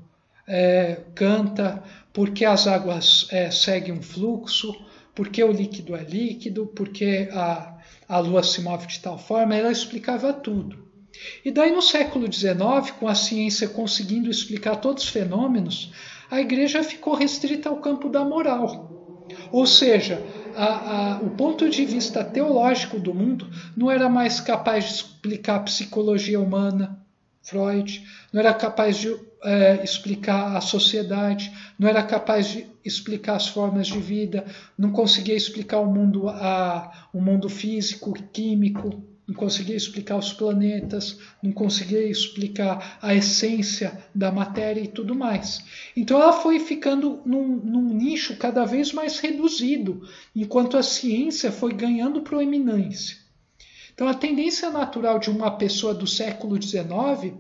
é, canta, por que as águas é, seguem um fluxo, por que o líquido é líquido, por que a, a lua se move de tal forma. Ela explicava tudo. E daí no século dezenove, com a ciência conseguindo explicar todos os fenômenos, a igreja ficou restrita ao campo da moral. Ou seja, a, a, o ponto de vista teológico do mundo não era mais capaz de explicar a psicologia humana, Freud, não era capaz de é, explicar a sociedade, não era capaz de explicar as formas de vida, não conseguia explicar o mundo, a, o mundo físico, químico, não conseguia explicar os planetas, não conseguia explicar a essência da matéria e tudo mais. Então ela foi ficando num, num nicho cada vez mais reduzido, enquanto a ciência foi ganhando proeminência. Então a tendência natural de uma pessoa do século dezenove,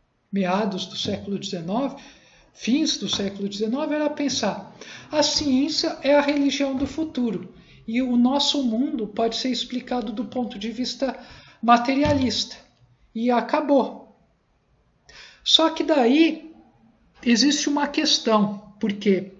meados do século dezenove, fins do século dezenove, era pensar: a ciência é a religião do futuro e o nosso mundo pode ser explicado do ponto de vista materialista. E acabou. Só que daí existe uma questão, porque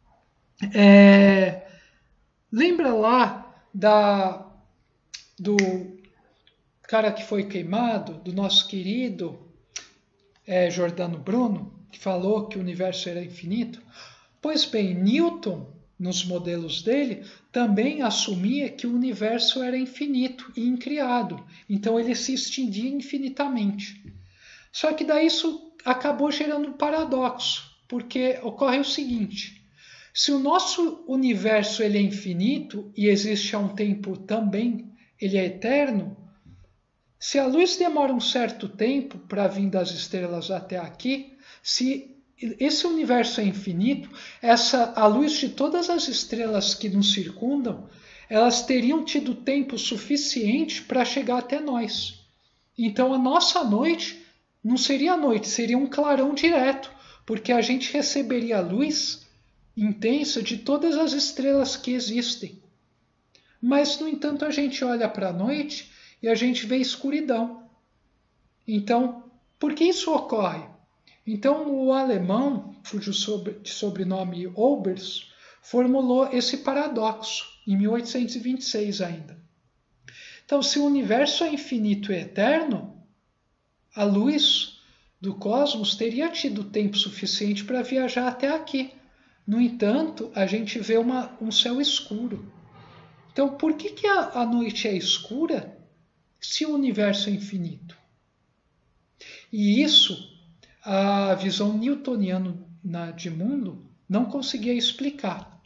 é, lembra lá da, do cara que foi queimado, do nosso querido é, Giordano Bruno, que falou que o universo era infinito? Pois bem, Newton, nos modelos dele, também assumia que o universo era infinito e incriado. Então ele se extinguia infinitamente. Só que daí isso acabou gerando um paradoxo, porque ocorre o seguinte: se o nosso universo ele é infinito e existe há um tempo também, ele é eterno, se a luz demora um certo tempo para vir das estrelas até aqui, se esse universo é infinito, essa, a luz de todas as estrelas que nos circundam, elas teriam tido tempo suficiente para chegar até nós. Então a nossa noite não seria noite, seria um clarão direto, porque a gente receberia a luz intensa de todas as estrelas que existem. Mas, no entanto, a gente olha para a noite e a gente vê escuridão. Então, por que isso ocorre? Então, o alemão, cujo sobre, de sobrenome Olbers, formulou esse paradoxo, em mil oitocentos e vinte e seis ainda. Então, se o universo é infinito e eterno, a luz do cosmos teria tido tempo suficiente para viajar até aqui. No entanto, a gente vê uma, um céu escuro. Então, por que, que a, a noite é escura se o universo é infinito? E isso a visão newtoniana de mundo não conseguia explicar.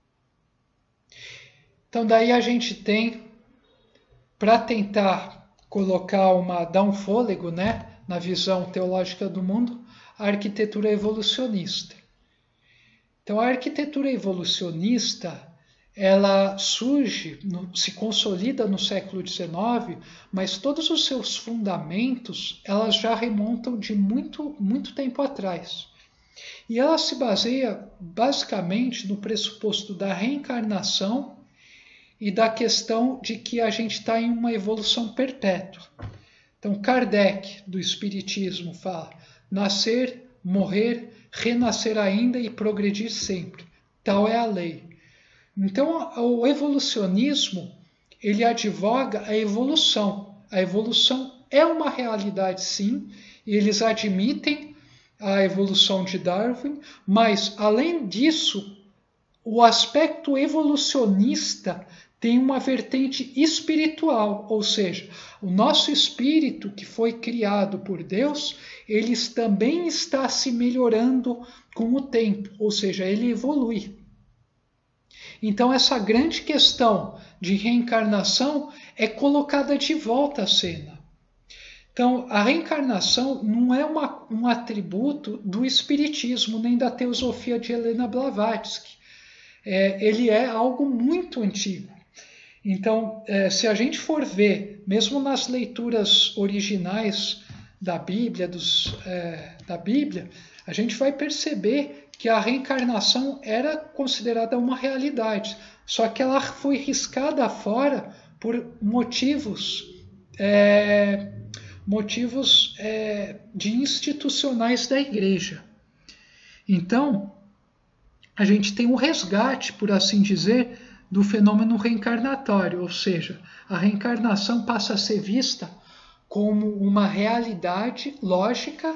Então daí a gente tem, para tentar colocar uma, dar um fôlego, né, na visão teológica do mundo, a arquitetura evolucionista. Então a arquitetura evolucionista, ela surge, no, se consolida no século dezenove, mas todos os seus fundamentos elas já remontam de muito, muito tempo atrás. E ela se baseia basicamente no pressuposto da reencarnação e da questão de que a gente está em uma evolução perpétua. Então Kardec, do Espiritismo, fala: nascer, morrer, renascer ainda e progredir sempre. Tal é a lei. Então, o evolucionismo, ele advoga a evolução. A evolução é uma realidade, sim, e eles admitem a evolução de Darwin, mas, além disso, o aspecto evolucionista tem uma vertente espiritual, ou seja, o nosso espírito que foi criado por Deus, ele também está se melhorando com o tempo, ou seja, ele evolui. Então essa grande questão de reencarnação é colocada de volta à cena. Então a reencarnação não é uma, um atributo do espiritismo nem da teosofia de Helena Blavatsky. É, ele é algo muito antigo. Então, é, se a gente for ver, mesmo nas leituras originais da Bíblia, dos, é, da Bíblia, a gente vai perceber que a reencarnação era considerada uma realidade, só que ela foi riscada fora por motivos, é, motivos é, de institucionais da Igreja. Então, a gente tem um resgate, por assim dizer, do fenômeno reencarnatório, ou seja, a reencarnação passa a ser vista como uma realidade lógica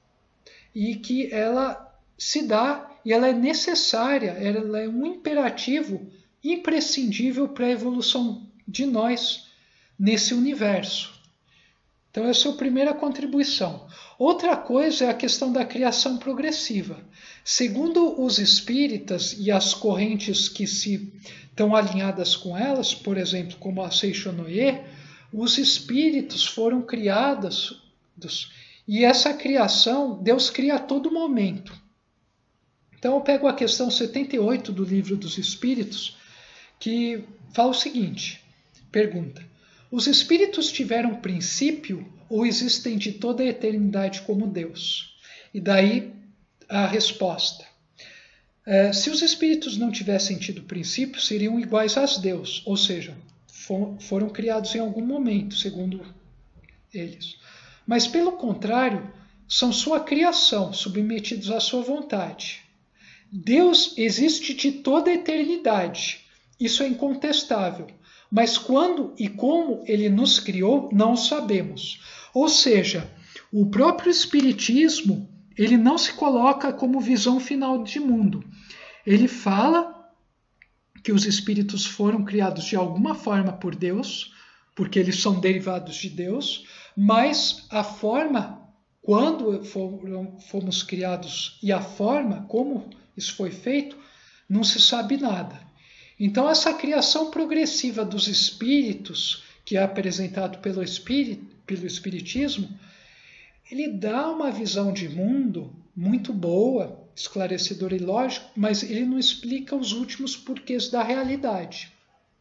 e que ela se dá e ela é necessária, ela é um imperativo imprescindível para a evolução de nós nesse universo. Então essa é a primeira contribuição. Outra coisa é a questão da criação progressiva. Segundo os espíritas e as correntes que se estão alinhadas com elas, por exemplo, como a Seishonoye, os espíritos foram criados e essa criação, Deus cria a todo momento. Então eu pego a questão setenta e oito do Livro dos Espíritos, que fala o seguinte, pergunta: os espíritos tiveram princípio ou existem de toda a eternidade como Deus? E daí a resposta. É, se os espíritos não tivessem tido princípio, seriam iguais a Deus, ou seja, for, foram criados em algum momento, segundo eles. Mas, pelo contrário, são sua criação, submetidos à sua vontade. Deus existe de toda a eternidade, isso é incontestável. Mas quando e como ele nos criou, não sabemos. Ou seja, o próprio Espiritismo, ele não se coloca como visão final de mundo. Ele fala que os espíritos foram criados de alguma forma por Deus, porque eles são derivados de Deus, mas a forma, quando foram, fomos criados, e a forma como isso foi feito, não se sabe nada. Então essa criação progressiva dos espíritos, que é apresentado pelo, espírito, pelo Espiritismo, ele dá uma visão de mundo muito boa, esclarecedora e lógica, mas ele não explica os últimos porquês da realidade.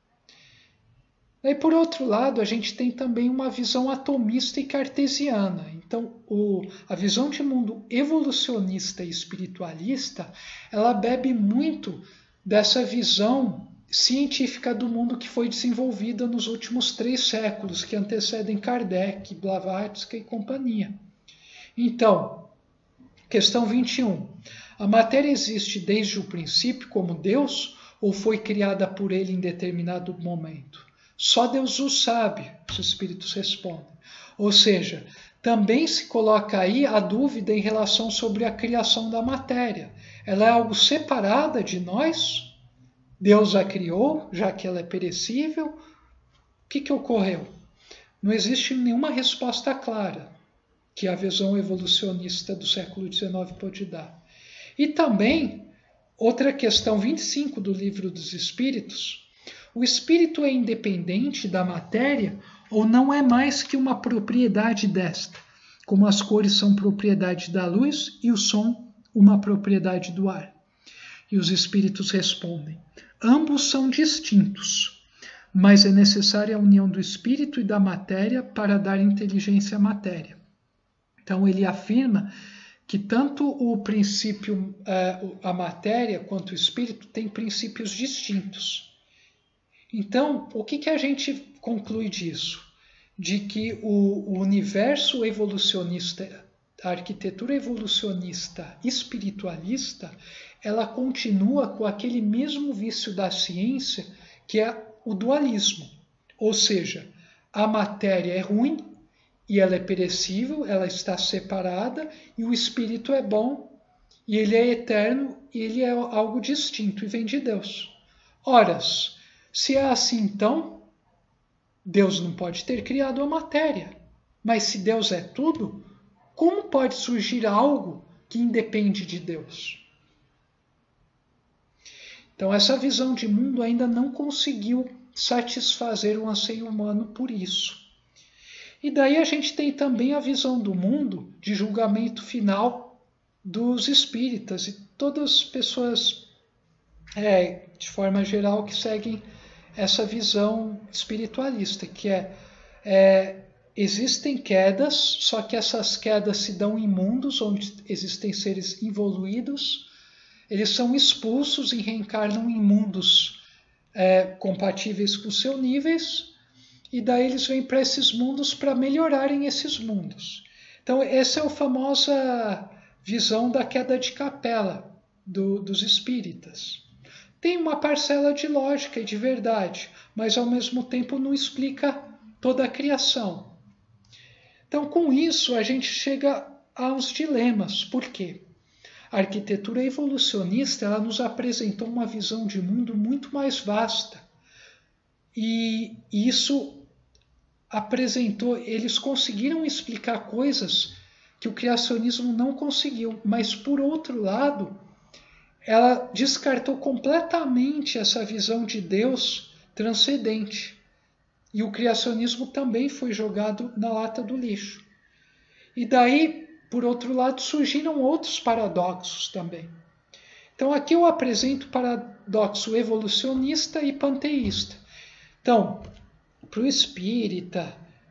E por outro lado, a gente tem também uma visão atomista e cartesiana. Então, o, a visão de mundo evolucionista e espiritualista, ela bebe muito dessa visão científica do mundo que foi desenvolvida nos últimos três séculos, que antecedem Kardec, Blavatsky e companhia. Então, questão vinte e um. A matéria existe desde o princípio como Deus ou foi criada por ele em determinado momento? Só Deus o sabe, os espíritos respondem. Ou seja, também se coloca aí a dúvida em relação sobre a criação da matéria. Ela é algo separada de nós? Deus a criou, já que ela é perecível? O que, que ocorreu? Não existe nenhuma resposta clara que a visão evolucionista do século dezenove pode dar. E também, outra questão vinte e cinco do Livro dos Espíritos, o espírito é independente da matéria ou não é mais que uma propriedade desta, como as cores são propriedade da luz e o som uma propriedade do ar? E os espíritos respondem: ambos são distintos, mas é necessária a união do espírito e da matéria para dar inteligência à matéria. Então ele afirma que tanto o princípio, a matéria, quanto o espírito têm princípios distintos. Então, o que, que a gente conclui disso? De que o, o universo evolucionista, a arquitetura evolucionista espiritualista, ela continua com aquele mesmo vício da ciência, que é o dualismo. Ou seja, a matéria é ruim e ela é perecível, ela está separada, e o espírito é bom, e ele é eterno, e ele é algo distinto e vem de Deus. Ora, se é assim então, Deus não pode ter criado a matéria. Mas se Deus é tudo, como pode surgir algo que independe de Deus? Então essa visão de mundo ainda não conseguiu satisfazer o anseio humano por isso. E daí a gente tem também a visão do mundo de julgamento final dos espíritas e todas as pessoas, é, de forma geral, que seguem essa visão espiritualista, que é, é existem quedas, só que essas quedas se dão em mundos onde existem seres evoluídos, eles são expulsos e reencarnam em mundos é, compatíveis com seus níveis, e daí eles vêm para esses mundos para melhorarem esses mundos. Então essa é a famosa visão da queda de capela do, dos espíritas. Tem uma parcela de lógica e de verdade, mas ao mesmo tempo não explica toda a criação. Então com isso a gente chega a uns dilemas. Por quê? A arquitetura evolucionista ela nos apresentou uma visão de mundo muito mais vasta. E isso apresentou, eles conseguiram explicar coisas que o criacionismo não conseguiu, mas por outro lado, ela descartou completamente essa visão de Deus transcendente. E o criacionismo também foi jogado na lata do lixo. E daí, por outro lado, surgiram outros paradoxos também. Então aqui eu apresento o paradoxo evolucionista e panteísta. Então, para o espírita,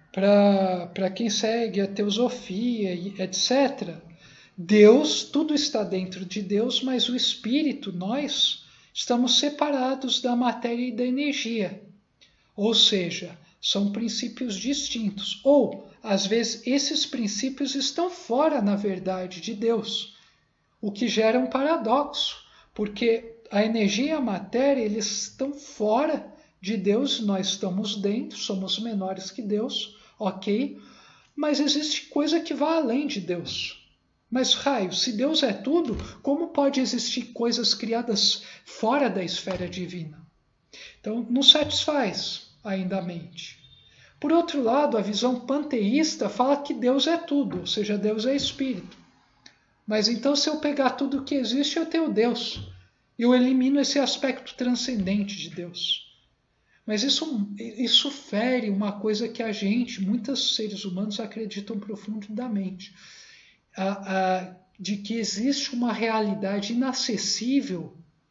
para quem segue a teosofia, etcétera, Deus, tudo está dentro de Deus, mas o espírito, nós, estamos separados da matéria e da energia. Ou seja, são princípios distintos. Ou, às vezes, esses princípios estão fora, na verdade, de Deus, o que gera um paradoxo, porque a energia e a matéria eles estão fora de Deus, nós estamos dentro, somos menores que Deus, ok, mas existe coisa que vai além de Deus. Mas, raio, se Deus é tudo, como pode existir coisas criadas fora da esfera divina? Então, não satisfaz ainda a mente. Por outro lado, a visão panteísta fala que Deus é tudo, ou seja, Deus é espírito. Mas então, se eu pegar tudo que existe, eu tenho Deus. Eu elimino esse aspecto transcendente de Deus. Mas isso, isso fere uma coisa que a gente, muitos seres humanos, acreditam profundamente. A, a, de que existe uma realidade inacessível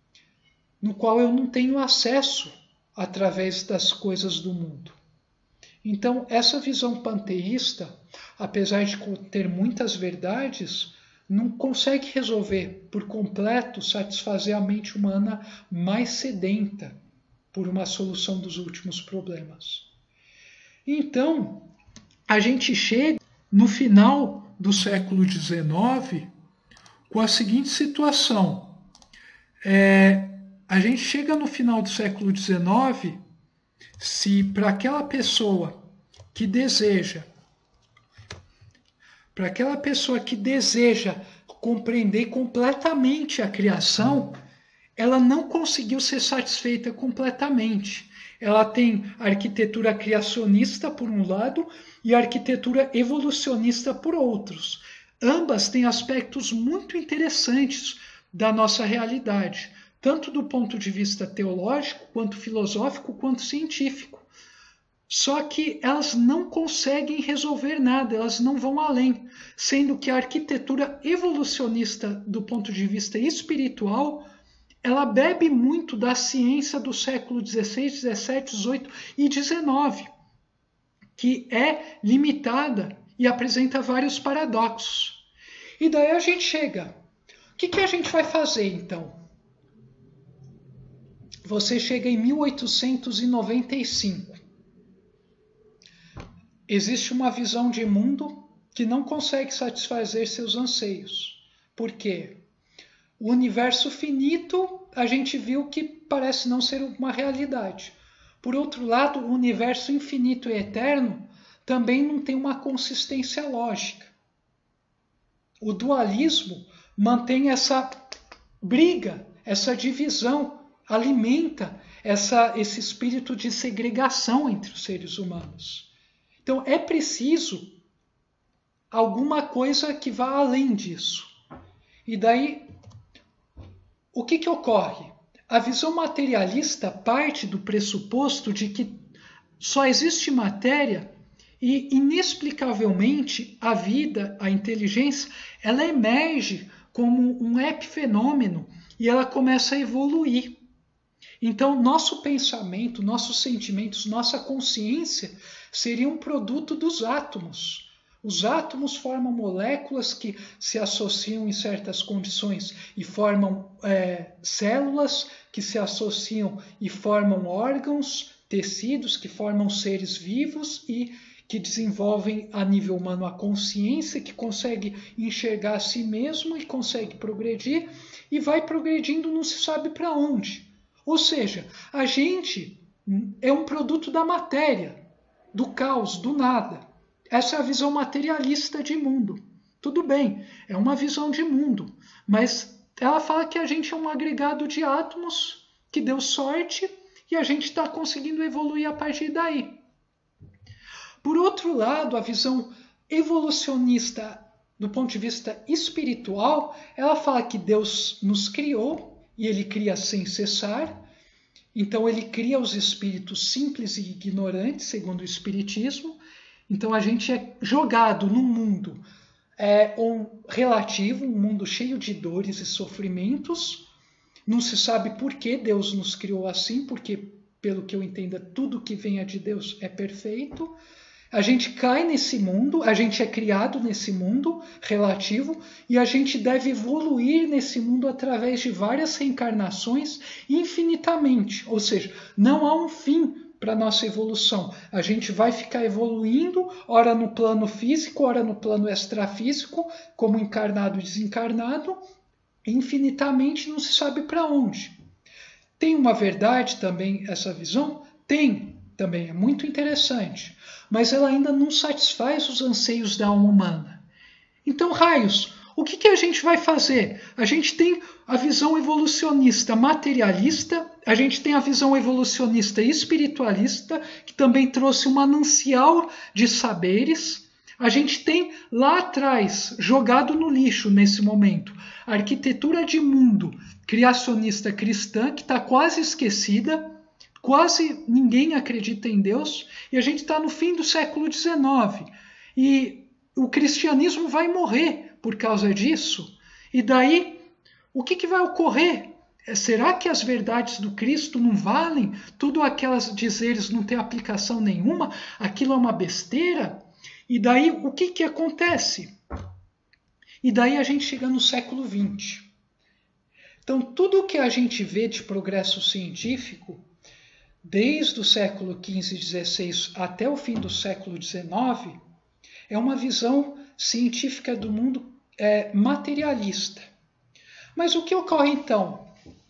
no qual eu não tenho acesso através das coisas do mundo. Então, essa visão panteísta, apesar de ter muitas verdades, não consegue resolver por completo, satisfazer a mente humana mais sedenta por uma solução dos últimos problemas. Então, a gente chega no final do século dezenove com a seguinte situação. É, a gente chega no final do século dezenove se para aquela pessoa que deseja, para aquela pessoa que deseja compreender completamente a criação, ela não conseguiu ser satisfeita completamente. Ela tem a arquitetura criacionista por um lado e a arquitetura evolucionista por outros. Ambas têm aspectos muito interessantes da nossa realidade, tanto do ponto de vista teológico, quanto filosófico, quanto científico. Só que elas não conseguem resolver nada, elas não vão além, sendo que a arquitetura evolucionista, do ponto de vista espiritual, ela bebe muito da ciência do século dezesseis, dezessete, dezoito e dezenove, que é limitada e apresenta vários paradoxos. E daí a gente chega. O que, que a gente vai fazer, então? Você chega em mil oitocentos e noventa e cinco. Existe uma visão de mundo que não consegue satisfazer seus anseios. Por quê? O universo finito, a gente viu que parece não ser uma realidade. Por outro lado, o universo infinito e eterno também não tem uma consistência lógica. O dualismo mantém essa briga, essa divisão, alimenta essa, esse espírito de segregação entre os seres humanos. Então é preciso alguma coisa que vá além disso. E daí, o que que ocorre? A visão materialista parte do pressuposto de que só existe matéria e, inexplicavelmente, a vida, a inteligência, ela emerge como um epifenômeno e ela começa a evoluir. Então, nosso pensamento, nossos sentimentos, nossa consciência seria um produto dos átomos. Os átomos formam moléculas que se associam em certas condições e formam é, células que se associam e formam órgãos, tecidos que formam seres vivos e que desenvolvem a nível humano a consciência, que consegue enxergar a si mesmo e consegue progredir e vai progredindo não se sabe para onde. Ou seja, a gente é um produto da matéria, do caos, do nada. Essa é a visão materialista de mundo. Tudo bem, é uma visão de mundo, mas ela fala que a gente é um agregado de átomos que deu sorte e a gente está conseguindo evoluir a partir daí. Por outro lado, a visão evolucionista do ponto de vista espiritual, ela fala que Deus nos criou e ele cria sem cessar. Então ele cria os espíritos simples e ignorantes, segundo o espiritismo. Então a gente é jogado num mundo é, um relativo, um mundo cheio de dores e sofrimentos. Não se sabe por que Deus nos criou assim, porque, pelo que eu entenda, tudo que venha de Deus é perfeito. A gente cai nesse mundo, a gente é criado nesse mundo relativo e a gente deve evoluir nesse mundo através de várias reencarnações infinitamente. Ou seja, não há um fim para a nossa evolução. A gente vai ficar evoluindo, ora no plano físico, ora no plano extrafísico, como encarnado e desencarnado, infinitamente não se sabe para onde. Tem uma verdade também essa visão? Tem também, é muito interessante. Mas ela ainda não satisfaz os anseios da alma humana. Então, raios, o que, que a gente vai fazer? A gente tem a visão evolucionista materialista, a gente tem a visão evolucionista espiritualista, que também trouxe um manancial de saberes. A gente tem lá atrás, jogado no lixo nesse momento, a arquitetura de mundo criacionista cristã, que está quase esquecida. Quase ninguém acredita em Deus e a gente está no fim do século dezenove. E o cristianismo vai morrer por causa disso. E daí, o que, que vai ocorrer? Será que as verdades do Cristo não valem? Tudo aquelas dizeres não tem aplicação nenhuma? Aquilo é uma besteira? E daí, o que, que acontece? E daí a gente chega no século vinte. Então, tudo o que a gente vê de progresso científico, desde o século quinze e dezesseis até o fim do século dezenove, é uma visão científica do mundo é, materialista. Mas o que ocorre então?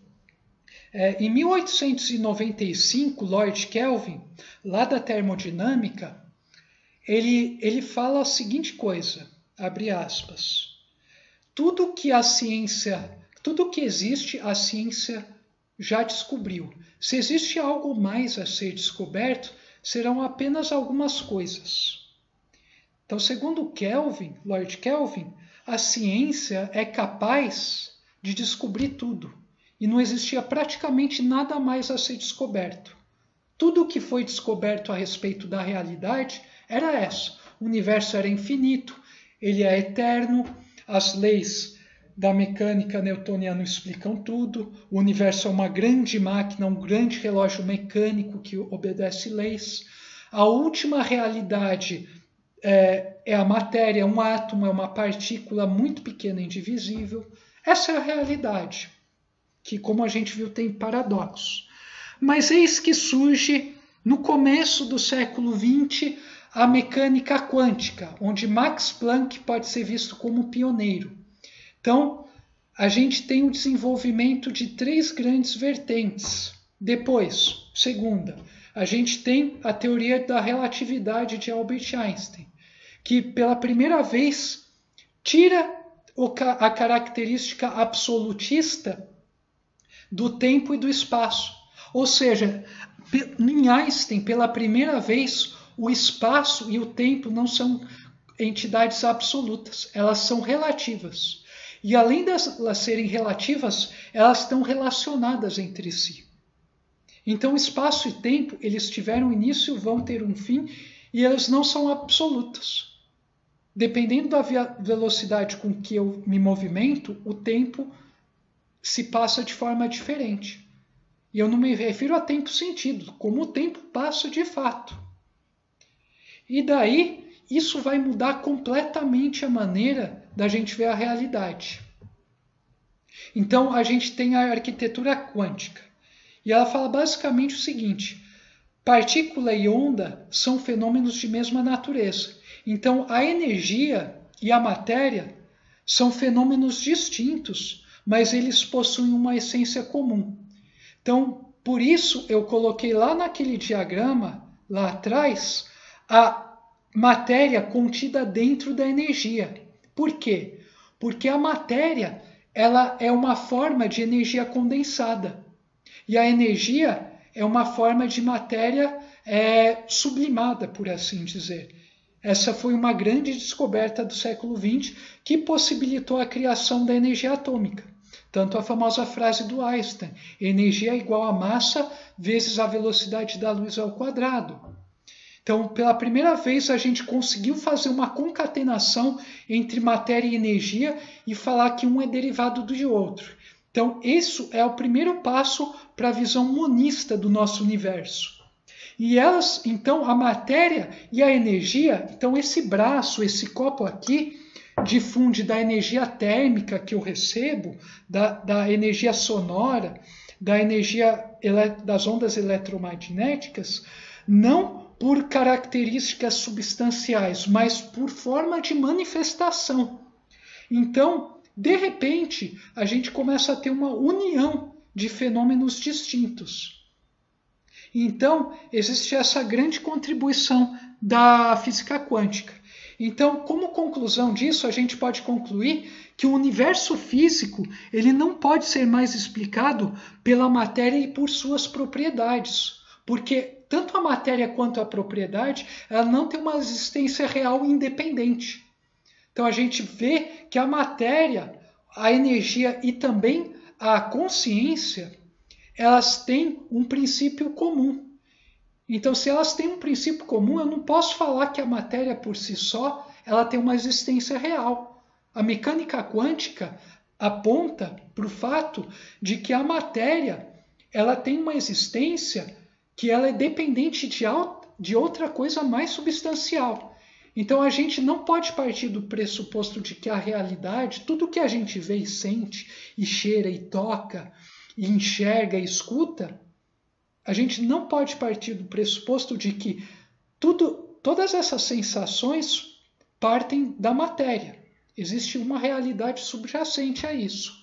É, em mil oitocentos e noventa e cinco, Lord Kelvin, lá da termodinâmica, ele, ele fala a seguinte coisa, abre aspas, tudo que a ciência, tudo que existe, a ciência já descobriu. Se existe algo mais a ser descoberto, serão apenas algumas coisas. Então, segundo Kelvin, Lord Kelvin, a ciência é capaz de descobrir tudo. E não existia praticamente nada mais a ser descoberto. Tudo o que foi descoberto a respeito da realidade era essa. O universo era infinito, ele é eterno, as leis da mecânica newtoniana explicam tudo, o universo é uma grande máquina, um grande relógio mecânico que obedece leis. A última realidade é, é a matéria, um átomo é uma partícula muito pequena e indivisível. Essa é a realidade, que, como a gente viu, tem paradoxos. Mas eis que surge, no começo do século vinte, a mecânica quântica, onde Max Planck pode ser visto como pioneiro. Então, a gente tem o desenvolvimento de três grandes vertentes. Depois, segunda, a gente tem a teoria da relatividade de Albert Einstein, que pela primeira vez tira a característica absolutista do tempo e do espaço. Ou seja, em Einstein, pela primeira vez, o espaço e o tempo não são entidades absolutas, elas são relativas. E além de elas serem relativas, elas estão relacionadas entre si. Então, espaço e tempo, eles tiveram início, vão ter um fim, e eles não são absolutos. Dependendo da velocidade com que eu me movimento, o tempo se passa de forma diferente. E eu não me refiro a tempo sentido, como o tempo passa de fato. E daí, isso vai mudar completamente a maneira da gente ver a realidade. Então, a gente tem a arquitetura quântica. E ela fala basicamente o seguinte: partícula e onda são fenômenos de mesma natureza. Então, a energia e a matéria são fenômenos distintos, mas eles possuem uma essência comum. Então, por isso eu coloquei lá naquele diagrama, lá atrás, a matéria contida dentro da energia. Por quê? Porque a matéria, ela é uma forma de energia condensada. E a energia é uma forma de matéria é, sublimada, por assim dizer. Essa foi uma grande descoberta do século vinte que possibilitou a criação da energia atômica. Tanto a famosa frase do Einstein: energia é igual a massa vezes a velocidade da luz ao quadrado. Então, pela primeira vez, a gente conseguiu fazer uma concatenação entre matéria e energia e falar que um é derivado do outro. Então, isso é o primeiro passo para a visão monista do nosso universo. E elas, então, a matéria e a energia, então esse braço, esse copo aqui, difunde da energia térmica que eu recebo, da, da energia sonora, da energia das ondas eletromagnéticas, não por características substanciais, mas por forma de manifestação. Então, de repente, a gente começa a ter uma união de fenômenos distintos. Então, existe essa grande contribuição da física quântica. Então, como conclusão disso, a gente pode concluir que o universo físico ele não pode ser mais explicado pela matéria e por suas propriedades, porque tanto a matéria quanto a propriedade ela não tem uma existência real independente. Então, a gente vê que a matéria, a energia e também a consciência elas têm um princípio comum. Então, se elas têm um princípio comum, eu não posso falar que a matéria por si só ela tem uma existência real. A mecânica quântica aponta para o fato de que a matéria ela tem uma existência que ela é dependente de, de outra coisa mais substancial. Então, a gente não pode partir do pressuposto de que a realidade, tudo que a gente vê e sente, e cheira e toca, e enxerga e escuta, a gente não pode partir do pressuposto de que tudo, todas essas sensações partem da matéria. Existe uma realidade subjacente a isso.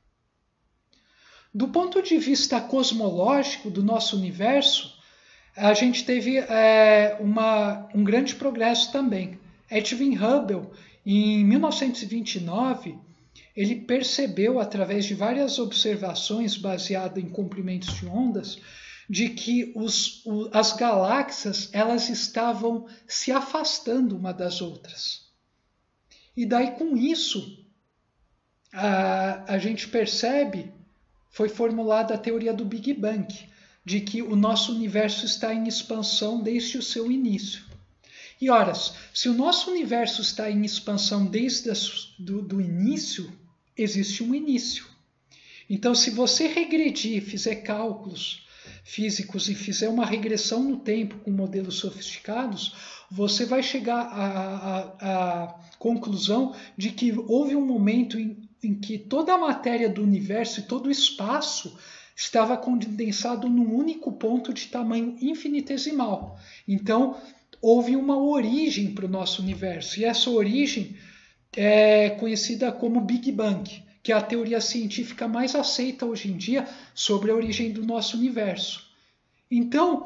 Do ponto de vista cosmológico do nosso universo, a gente teve é, uma, um grande progresso também. Edwin Hubble, em mil novecentos e vinte e nove, ele percebeu, através de várias observações baseadas em comprimentos de ondas, de que os, o, as galáxias elas estavam se afastando uma das outras. E daí, com isso, a, a gente percebe, foi formulada a teoria do Big Bang, de que o nosso universo está em expansão desde o seu início. E, ora, se o nosso universo está em expansão desde o do, do início, existe um início. Então, se você regredir, fizer cálculos físicos e fizer uma regressão no tempo com modelos sofisticados, você vai chegar à, à, à conclusão de que houve um momento em, em que toda a matéria do universo e todo o espaço estava condensado num único ponto de tamanho infinitesimal. Então, houve uma origem para o nosso universo, e essa origem é conhecida como Big Bang, que é a teoria científica mais aceita hoje em dia sobre a origem do nosso universo. Então,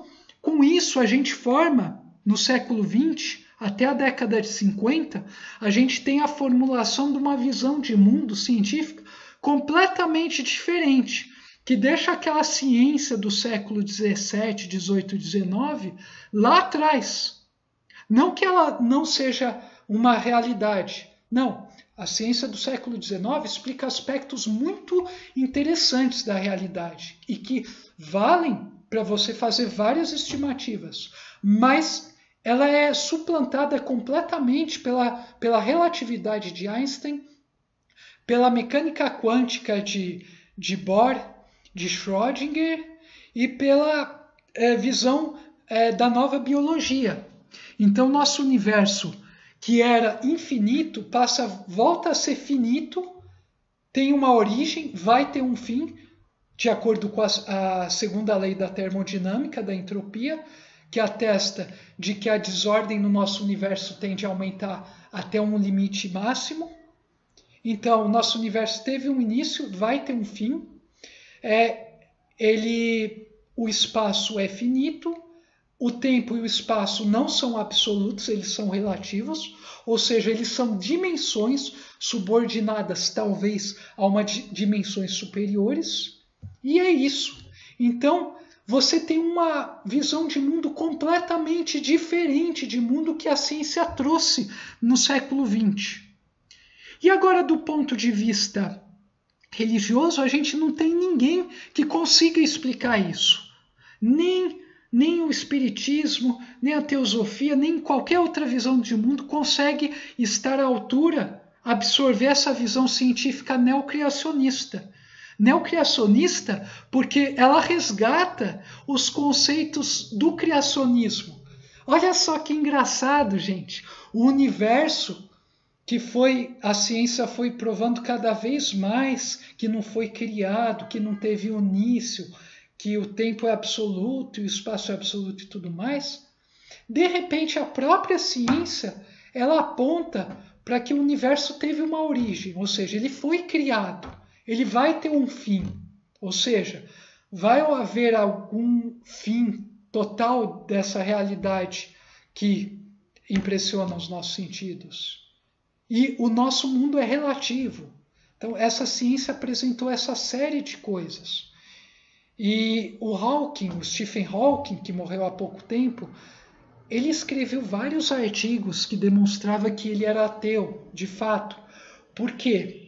Com isso, a gente forma, no século vinte, até a década de cinquenta, a gente tem a formulação de uma visão de mundo científica completamente diferente, que deixa aquela ciência do século dezessete, dezoito, dezenove lá atrás. Não que ela não seja uma realidade, não. A ciência do século dezenove explica aspectos muito interessantes da realidade e que valem para você fazer várias estimativas, mas ela é suplantada completamente pela, pela relatividade de Einstein, pela mecânica quântica de, de Bohr, de Schrödinger e pela é, visão é, da nova biologia. Então, nosso universo, que era infinito, passa, volta a ser finito, tem uma origem, vai ter um fim, de acordo com a, a segunda lei da termodinâmica, da entropia, que atesta de que a desordem no nosso universo tende a aumentar até um limite máximo. Então, o nosso universo teve um início, vai ter um fim. É, ele, o espaço é finito, o tempo e o espaço não são absolutos, eles são relativos, ou seja, eles são dimensões subordinadas talvez a uma dimensões superiores, e é isso. Então, você tem uma visão de mundo completamente diferente de mundo que a ciência trouxe no século vinte. E agora, do ponto de vista religioso, a gente não tem ninguém que consiga explicar isso. Nem, nem o espiritismo, nem a teosofia, nem qualquer outra visão de mundo consegue estar à altura, absorver essa visão científica neocriacionista. Neocriacionista porque ela resgata os conceitos do criacionismo. Olha só que engraçado, gente. O universo que foi, a ciência foi provando cada vez mais que não foi criado, que não teve início, que o tempo é absoluto, o espaço é absoluto e tudo mais. De repente, a própria ciência, ela aponta para que o universo teve uma origem, ou seja, ele foi criado, ele vai ter um fim, ou seja, vai haver algum fim total dessa realidade que impressiona os nossos sentidos. E o nosso mundo é relativo. Então, essa ciência apresentou essa série de coisas. E o Hawking, o Stephen Hawking, que morreu há pouco tempo, ele escreveu vários artigos que demonstravam que ele era ateu, de fato. Por quê?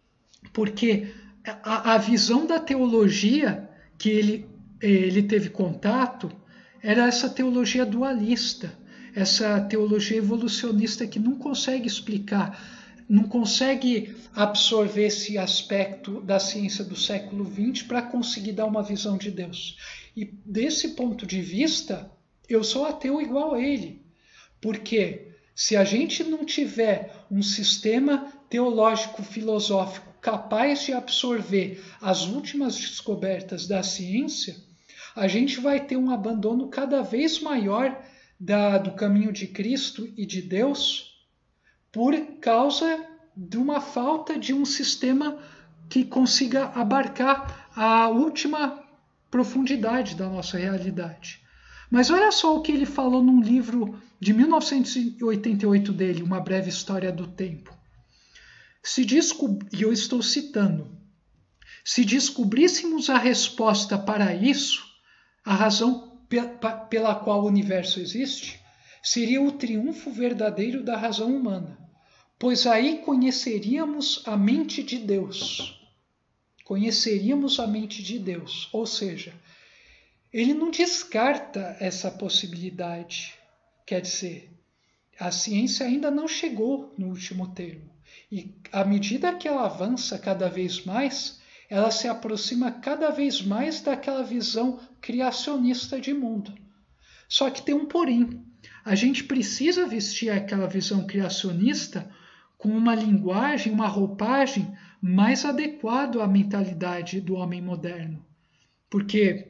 Porque a, a visão da teologia que ele, ele teve contato era essa teologia dualista, essa teologia evolucionista que não consegue explicar, não consegue absorver esse aspecto da ciência do século vinte para conseguir dar uma visão de Deus. E desse ponto de vista, eu sou ateu igual a ele. Porque se a gente não tiver um sistema teológico filosófico capaz de absorver as últimas descobertas da ciência, a gente vai ter um abandono cada vez maior da, do caminho de Cristo e de Deus por causa de uma falta de um sistema que consiga abarcar a última profundidade da nossa realidade. Mas olha só o que ele falou num livro de mil novecentos e oitenta e oito dele, Uma Breve História do Tempo. Se descob... E eu estou citando. Se descobríssemos a resposta para isso, a razão pela qual o universo existe, seria o triunfo verdadeiro da razão humana, pois aí conheceríamos a mente de Deus. Conheceríamos a mente de Deus, ou seja, ele não descarta essa possibilidade. Quer dizer, a ciência ainda não chegou no último termo. E à medida que ela avança cada vez mais, ela se aproxima cada vez mais daquela visão criacionista de mundo. Só que tem um porém. A gente precisa vestir aquela visão criacionista com uma linguagem, uma roupagem mais adequada à mentalidade do homem moderno. Porque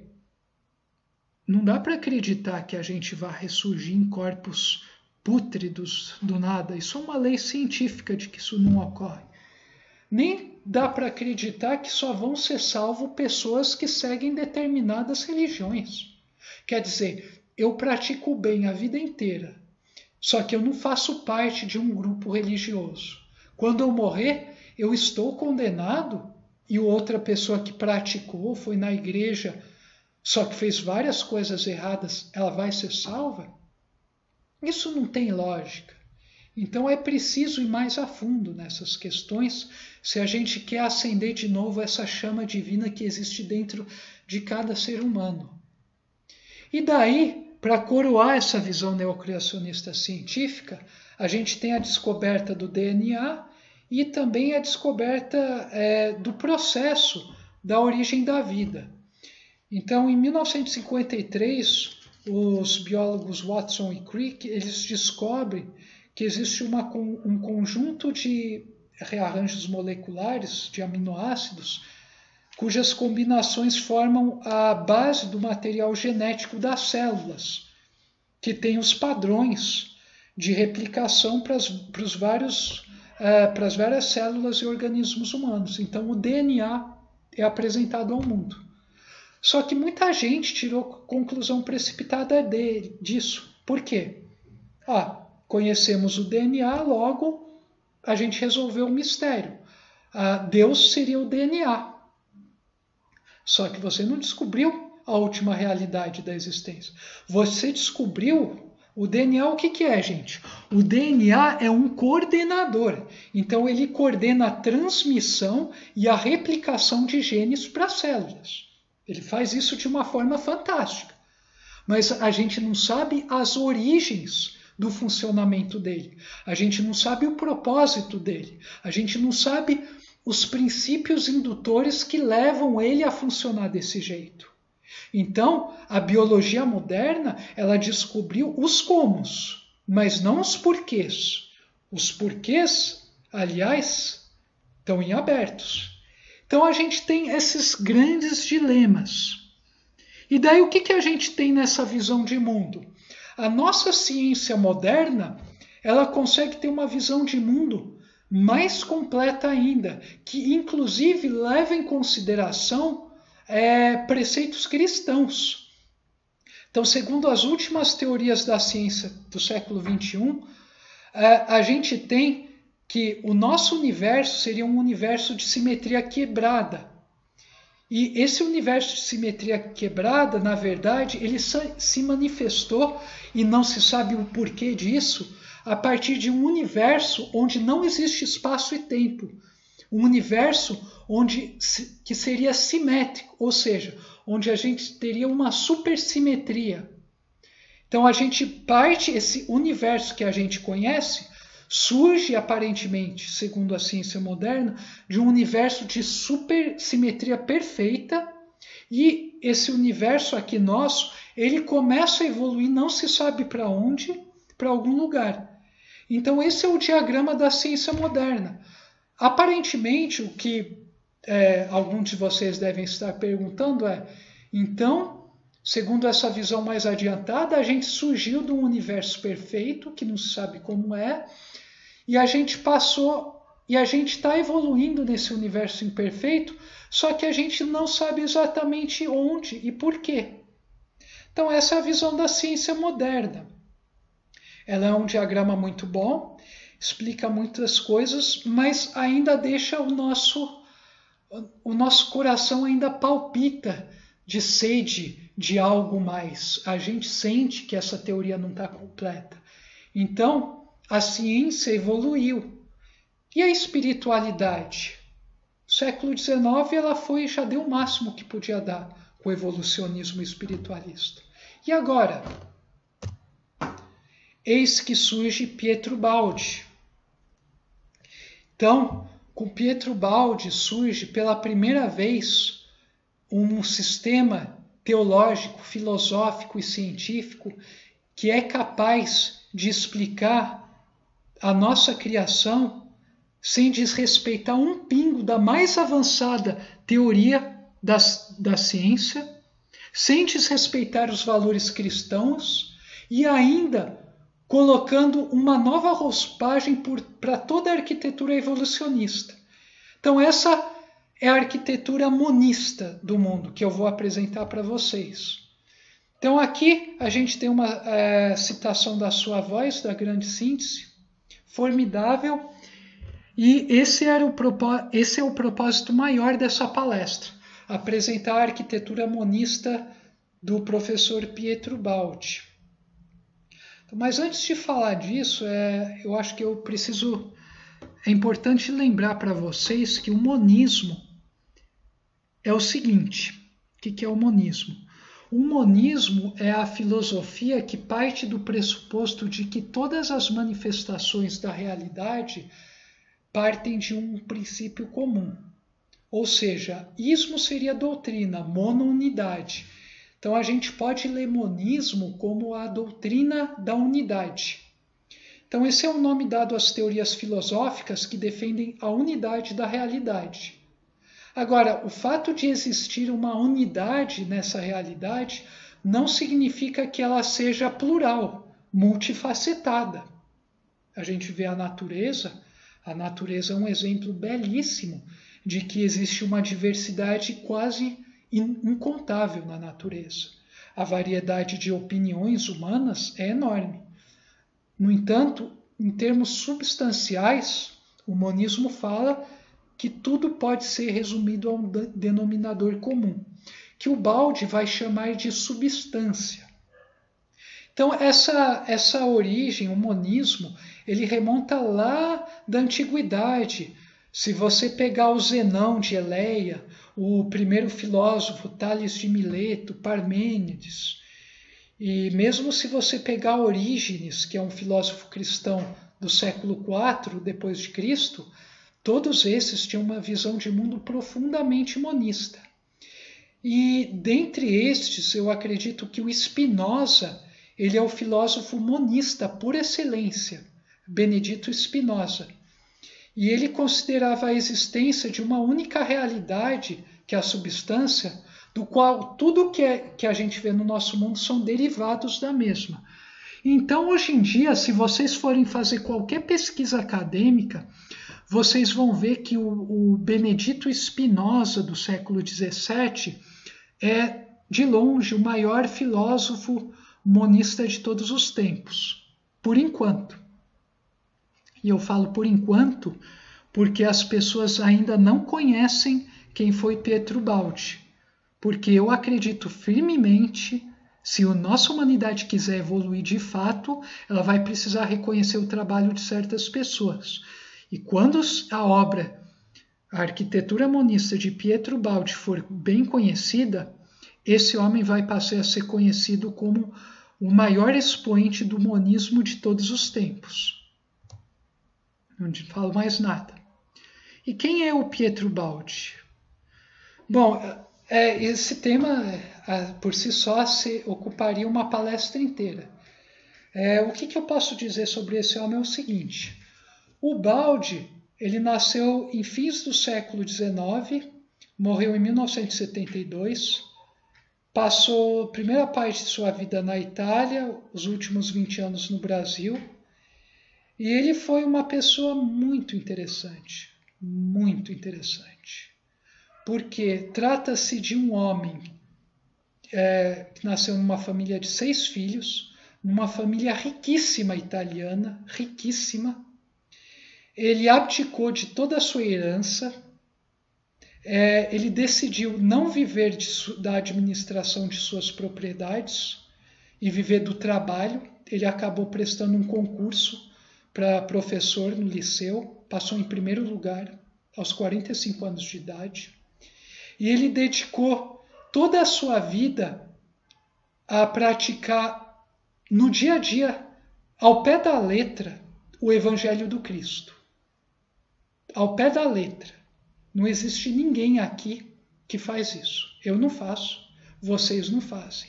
não dá para acreditar que a gente vá ressurgir em corpos pútridos do nada. Isso é uma lei científica de que isso não ocorre. Nem dá para acreditar que só vão ser salvos pessoas que seguem determinadas religiões. Quer dizer, eu pratico o bem a vida inteira, só que eu não faço parte de um grupo religioso. Quando eu morrer, eu estou condenado e outra pessoa que praticou, foi na igreja, só que fez várias coisas erradas, ela vai ser salva? Isso não tem lógica. Então é preciso ir mais a fundo nessas questões se a gente quer acender de novo essa chama divina que existe dentro de cada ser humano. E daí, para coroar essa visão neocriacionista científica, a gente tem a descoberta do D N A e também a descoberta é, do processo da origem da vida. Então, em mil novecentos e cinquenta e três, os biólogos Watson e Crick, eles descobrem que existe uma, um conjunto de rearranjos moleculares de aminoácidos cujas combinações formam a base do material genético das células, que tem os padrões de replicação para os vários, uh, para as várias células e organismos humanos. Então, o D N A é apresentado ao mundo. Só que muita gente tirou conclusão precipitada de, disso. Por quê? Ah, conhecemos o D N A, logo a gente resolveu o mistério. Ah, Deus seria o D N A. Só que você não descobriu a última realidade da existência. Você descobriu o D N A. O que, que é, gente? O D N A é um coordenador. Então ele coordena a transmissão e a replicação de genes para as células. Ele faz isso de uma forma fantástica. Mas a gente não sabe as origens do funcionamento dele. A gente não sabe o propósito dele. A gente não sabe os princípios indutores que levam ele a funcionar desse jeito. Então, a biologia moderna, ela descobriu os comos, mas não os porquês. Os porquês, aliás, estão em abertos. Então, a gente tem esses grandes dilemas. E daí, o que, que a gente tem nessa visão de mundo? A nossa ciência moderna, ela consegue ter uma visão de mundo mais completa ainda, que inclusive leva em consideração é, preceitos cristãos. Então, segundo as últimas teorias da ciência do século vinte e um, é, a gente tem que o nosso universo seria um universo de simetria quebrada. E esse universo de simetria quebrada, na verdade, ele se manifestou, e não se sabe o porquê disso, a partir de um universo onde não existe espaço e tempo. Um universo onde, que seria simétrico, ou seja, onde a gente teria uma supersimetria. Então a gente parte, esse universo que a gente conhece, surge aparentemente, segundo a ciência moderna, de um universo de supersimetria perfeita, e esse universo aqui nosso, ele começa a evoluir, não se sabe para onde, para algum lugar. Então esse é o diagrama da ciência moderna. Aparentemente, o que é, alguns de vocês devem estar perguntando é, então, segundo essa visão mais adiantada, a gente surgiu de um universo perfeito, que não se sabe como é, e a gente passou, e a gente está evoluindo nesse universo imperfeito, só que a gente não sabe exatamente onde e por quê. Então essa é a visão da ciência moderna. Ela é um diagrama muito bom, explica muitas coisas, mas ainda deixa o nosso, o nosso coração ainda palpita de sede de algo mais. A gente sente que essa teoria não está completa. Então, a ciência evoluiu. E a espiritualidade? No século dezenove ela foi, já deu o máximo que podia dar com o evolucionismo espiritualista. E agora? Eis que surge Pietro Baldi. Então, com Pietro Baldi surge pela primeira vez um sistema teológico, filosófico e científico que é capaz de explicar a nossa criação sem desrespeitar um pingo da mais avançada teoria da, da ciência, sem desrespeitar os valores cristãos e ainda colocando uma nova roupagem para toda a arquitetura evolucionista. Então essa é a arquitetura monista do mundo que eu vou apresentar para vocês. Então aqui a gente tem uma é, citação da sua voz, da grande síntese, formidável, e esse, era o esse é o propósito maior dessa palestra, apresentar a arquitetura monista do professor Pietro Baldi. Mas antes de falar disso, é, eu acho que eu preciso, é importante lembrar para vocês que o monismo é o seguinte. O que, que é o monismo? O monismo é a filosofia que parte do pressuposto de que todas as manifestações da realidade partem de um princípio comum. Ou seja, ismo seria doutrina, monounidade. Então a gente pode ler monismo como a doutrina da unidade. Então esse é o nome dado às teorias filosóficas que defendem a unidade da realidade. Agora, o fato de existir uma unidade nessa realidade não significa que ela seja plural, multifacetada. A gente vê a natureza, a natureza é um exemplo belíssimo de que existe uma diversidade quase incontável na natureza. A variedade de opiniões humanas é enorme. No entanto, em termos substanciais, o monismo fala que tudo pode ser resumido a um denominador comum, que o Baldi vai chamar de substância. Então, essa, essa origem, o monismo, ele remonta lá da antiguidade. Se você pegar o Zenão de Eleia, o primeiro filósofo, Tales de Mileto, Parmênides, e mesmo se você pegar Orígenes, que é um filósofo cristão do século quatro depois de Cristo, todos esses tinham uma visão de mundo profundamente monista. E dentre estes, eu acredito que o Spinoza, ele é o filósofo monista por excelência, Benedito Spinoza. E ele considerava a existência de uma única realidade, que é a substância, do qual tudo que, é, que a gente vê no nosso mundo são derivados da mesma. Então, hoje em dia, se vocês forem fazer qualquer pesquisa acadêmica, vocês vão ver que o, o Benedito Spinoza, do século dezessete, é, de longe, o maior filósofo monista de todos os tempos, por enquanto. E eu falo por enquanto porque as pessoas ainda não conhecem quem foi Pietro Baldi. Porque eu acredito firmemente, se a nossa humanidade quiser evoluir de fato, ela vai precisar reconhecer o trabalho de certas pessoas. E quando a obra, a arquitetura monista de Pietro Baldi for bem conhecida, esse homem vai passar a ser conhecido como o maior expoente do monismo de todos os tempos. Não falo mais nada. E quem é o Pietro Baldi? Bom, é, esse tema, é, por si só, se ocuparia uma palestra inteira. É, o que, que eu posso dizer sobre esse homem é o seguinte. O Baldi, ele nasceu em fins do século dezenove, morreu em mil novecentos e setenta e dois, passou a primeira parte de sua vida na Itália, os últimos vinte anos no Brasil, e ele foi uma pessoa muito interessante, muito interessante, porque trata-se de um homem é, que nasceu numa família de seis filhos, numa família riquíssima italiana, riquíssima. Ele abdicou de toda a sua herança, é, ele decidiu não viver de, da administração de suas propriedades e viver do trabalho. Ele acabou prestando um concurso para professor no liceu, passou em primeiro lugar aos quarenta e cinco anos de idade, e ele dedicou toda a sua vida a praticar no dia a dia, ao pé da letra, o Evangelho do Cristo. Ao pé da letra. Não existe ninguém aqui que faz isso. Eu não faço, vocês não fazem.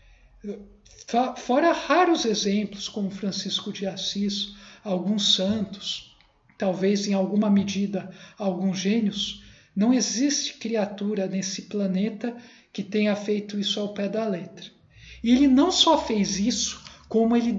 Fora raros exemplos, como Francisco de Assis, alguns santos, talvez em alguma medida alguns gênios, não existe criatura nesse planeta que tenha feito isso ao pé da letra. E ele não só fez isso, como ele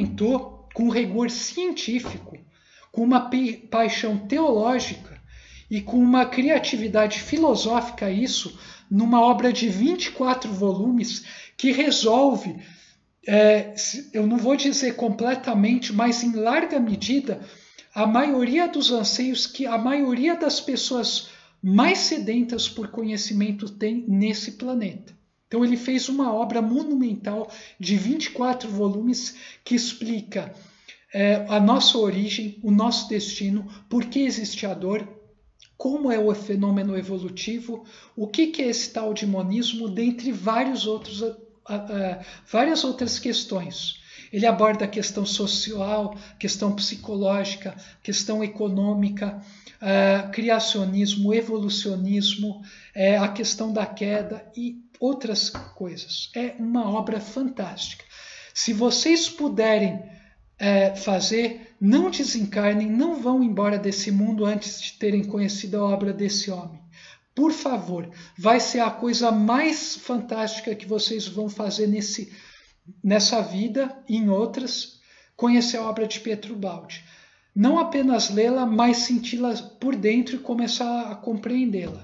documentou com rigor científico, com uma paixão teológica e com uma criatividade filosófica isso, numa obra de vinte e quatro volumes que resolve, é, eu não vou dizer completamente, mas em larga medida, a maioria dos anseios que a maioria das pessoas mais sedentas por conhecimento tem nesse planeta. Então ele fez uma obra monumental de vinte e quatro volumes que explica é, a nossa origem, o nosso destino, por que existe a dor, como é o fenômeno evolutivo, o que, que é esse tal de monismo, dentre vários outros, uh, uh, várias outras questões. Ele aborda a questão social, questão psicológica, questão econômica, uh, criacionismo, evolucionismo, uh, a questão da queda e outras coisas. É uma obra fantástica. Se vocês puderem uh, fazer, não desencarnem, não vão embora desse mundo antes de terem conhecido a obra desse homem. Por favor, vai ser a coisa mais fantástica que vocês vão fazer nesse nessa vida e em outras, conhecer a obra de Pietro Baldi. Não apenas lê-la, mas senti-la por dentro e começar a compreendê-la.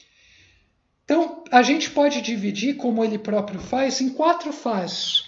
Então, a gente pode dividir, como ele próprio faz, em quatro fases.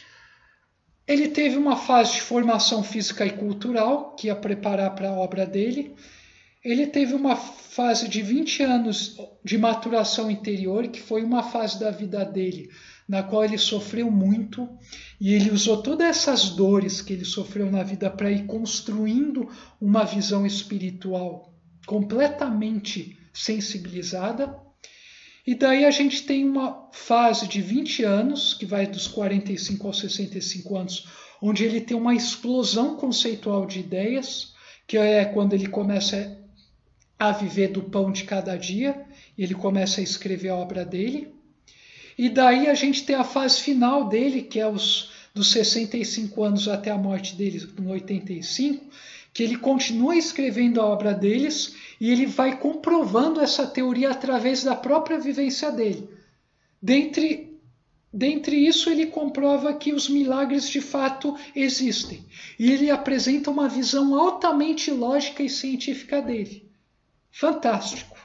Ele teve uma fase de formação física e cultural, que ia preparar para a obra dele. Ele teve uma fase de vinte anos de maturação interior, que foi uma fase da vida dele na qual ele sofreu muito, e ele usou todas essas dores que ele sofreu na vida para ir construindo uma visão espiritual completamente sensibilizada. E daí a gente tem uma fase de vinte anos, que vai dos quarenta e cinco aos sessenta e cinco anos, onde ele tem uma explosão conceitual de ideias, que é quando ele começa a viver do pão de cada dia, e ele começa a escrever a obra dele. E daí a gente tem a fase final dele, que é os dos sessenta e cinco anos até a morte dele, em oitenta e cinco, que ele continua escrevendo a obra deles e ele vai comprovando essa teoria através da própria vivência dele. Dentre, dentre isso, ele comprova que os milagres de fato existem. E ele apresenta uma visão altamente lógica e científica dele. Fantástico.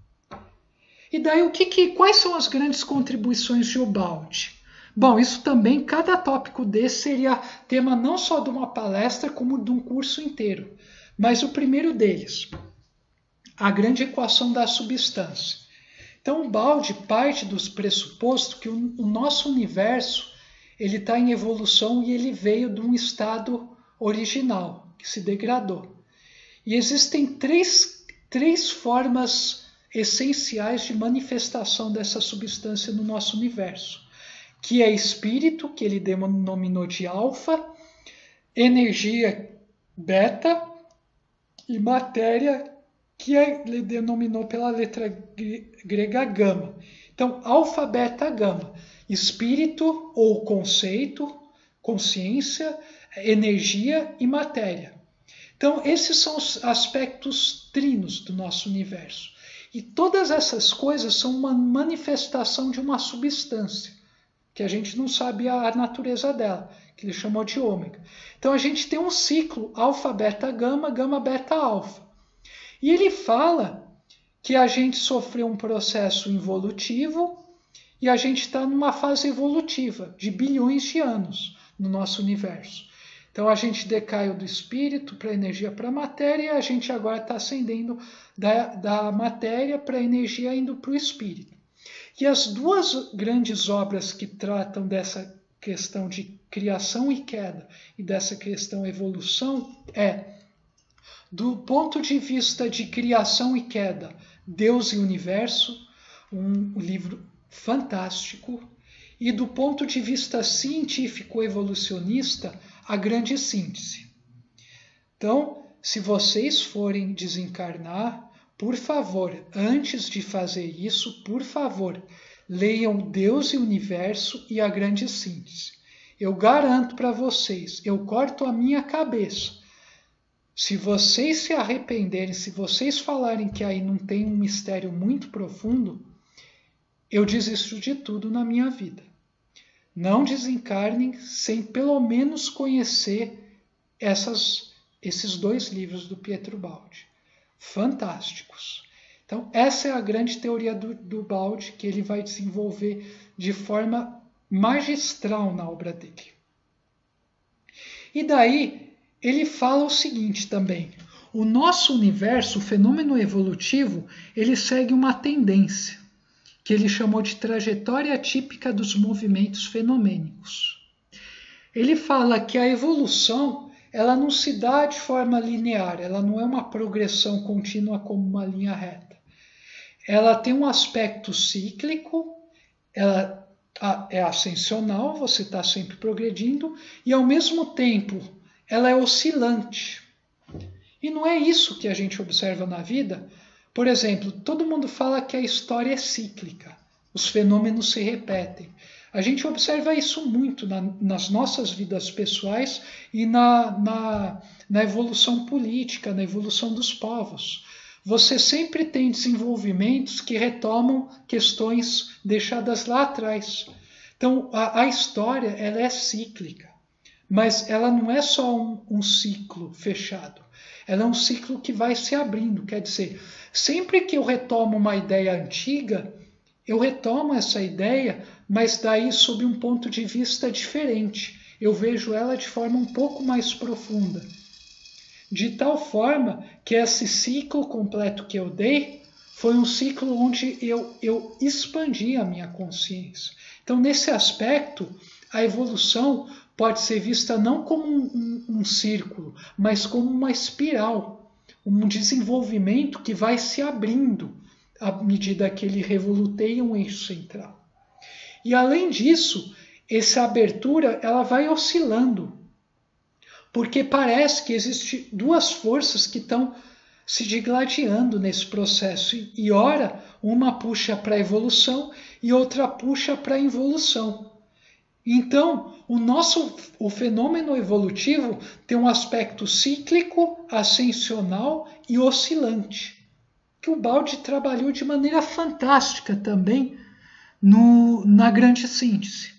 E daí, o que, que, quais são as grandes contribuições de Ubaldi? Bom, isso também, cada tópico desse seria tema não só de uma palestra, como de um curso inteiro. Mas o primeiro deles, a grande equação da substância. Então, Ubaldi parte do pressuposto que o, o nosso universo ele está em evolução e ele veio de um estado original, que se degradou. E existem três, três formas essenciais de manifestação dessa substância no nosso universo, que é espírito, que ele denominou de alfa, energia beta e matéria, que ele denominou pela letra grega gama. Então, alfa, beta, gama, espírito ou conceito, consciência, energia e matéria. Então, esses são os aspectos trinos do nosso universo. E todas essas coisas são uma manifestação de uma substância, que a gente não sabe a natureza dela, que ele chamou de ômega. Então a gente tem um ciclo alfa, beta, gama, gama, beta, alfa. E ele fala que a gente sofreu um processo involutivo e a gente está numa fase evolutiva de bilhões de anos no nosso universo. Então a gente decaiu do espírito para a energia para a matéria e a gente agora está ascendendo da, da matéria para a energia indo para o espírito. E as duas grandes obras que tratam dessa questão de criação e queda e dessa questão evolução é, do ponto de vista de criação e queda, Deus e Universo, um livro fantástico, e do ponto de vista científico evolucionista, a grande síntese. Então, se vocês forem desencarnar, por favor, antes de fazer isso, por favor, leiam Deus e o Universo e a grande síntese. Eu garanto para vocês, eu corto a minha cabeça. Se vocês se arrependerem, se vocês falarem que aí não tem um mistério muito profundo, eu desisto de tudo na minha vida. Não desencarnem sem pelo menos conhecer essas, esses dois livros do Pietro Baldi. fantásticos. Então, essa é a grande teoria do, do balde que ele vai desenvolver de forma magistral na obra dele. E daí, ele fala o seguinte também: o nosso universo, o fenômeno evolutivo, ele segue uma tendência, que ele chamou de trajetória típica dos movimentos fenomênicos. Ele fala que a evolução, ela não se dá de forma linear, ela não é uma progressão contínua como uma linha reta. Ela tem um aspecto cíclico, ela é ascensional, você está sempre progredindo, e ao mesmo tempo ela é oscilante. E não é isso que a gente observa na vida. Por exemplo, todo mundo fala que a história é cíclica, os fenômenos se repetem. A gente observa isso muito na, nas nossas vidas pessoais e na, na, na evolução política, na evolução dos povos. Você sempre tem desenvolvimentos que retomam questões deixadas lá atrás. Então, a, a história ela é cíclica, mas ela não é só um, um ciclo fechado. Ela é um ciclo que vai se abrindo. Quer dizer, sempre que eu retomo uma ideia antiga, eu retomo essa ideia, mas daí sob um ponto de vista diferente. Eu vejo ela de forma um pouco mais profunda. De tal forma que esse ciclo completo que eu dei foi um ciclo onde eu, eu expandi a minha consciência. Então, nesse aspecto, a evolução pode ser vista não como um, um, um círculo, mas como uma espiral, um desenvolvimento que vai se abrindo à medida que ele revoluteia um eixo central. E além disso, essa abertura ela vai oscilando, porque parece que existem duas forças que estão se digladiando nesse processo, e ora uma puxa para a evolução e outra puxa para a involução. Então, o nosso o fenômeno evolutivo tem um aspecto cíclico, ascensional e oscilante, que o Baldi trabalhou de maneira fantástica também no, na grande síntese.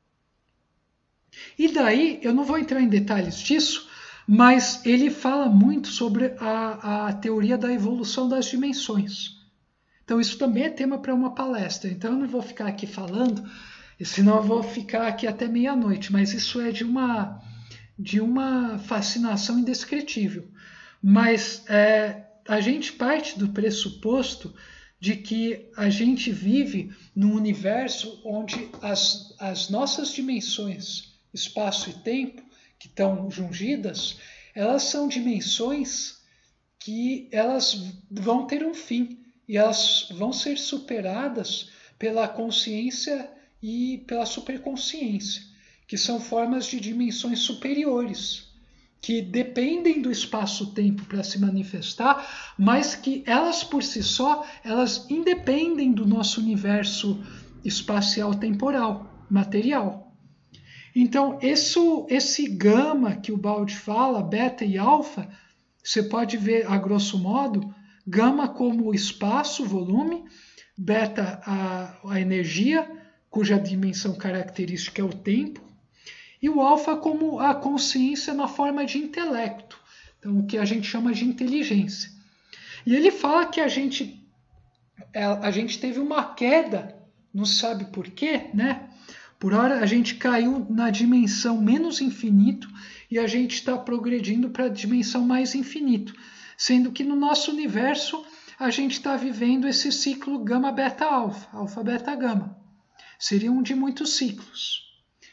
E daí, eu não vou entrar em detalhes disso, mas ele fala muito sobre a, a teoria da evolução das dimensões. Então, isso também é tema para uma palestra. Então, eu não vou ficar aqui falando, senão eu vou ficar aqui até meia-noite. Mas isso é de uma, de uma fascinação indescritível. Mas é, a gente parte do pressuposto de que a gente vive num universo onde as, as nossas dimensões, espaço e tempo, que estão jungidas, elas são dimensões que elas vão ter um fim e elas vão ser superadas pela consciência e pela superconsciência, que são formas de dimensões superiores, que dependem do espaço-tempo para se manifestar, mas que elas por si só, elas independem do nosso universo espacial-temporal, material. Então, esse, esse gama que o Baldi fala, beta e alfa, você pode ver, a grosso modo, gama como espaço, volume, beta a, a energia, cuja dimensão característica é o tempo, e o alfa como a consciência na forma de intelecto, então o que a gente chama de inteligência. E ele fala que a gente, a gente teve uma queda, não sabe por quê, né? Por hora a gente caiu na dimensão menos infinito e a gente está progredindo para a dimensão mais infinito, sendo que no nosso universo a gente está vivendo esse ciclo gama-beta-alfa, alfa-beta-gama. Seria um de muitos ciclos.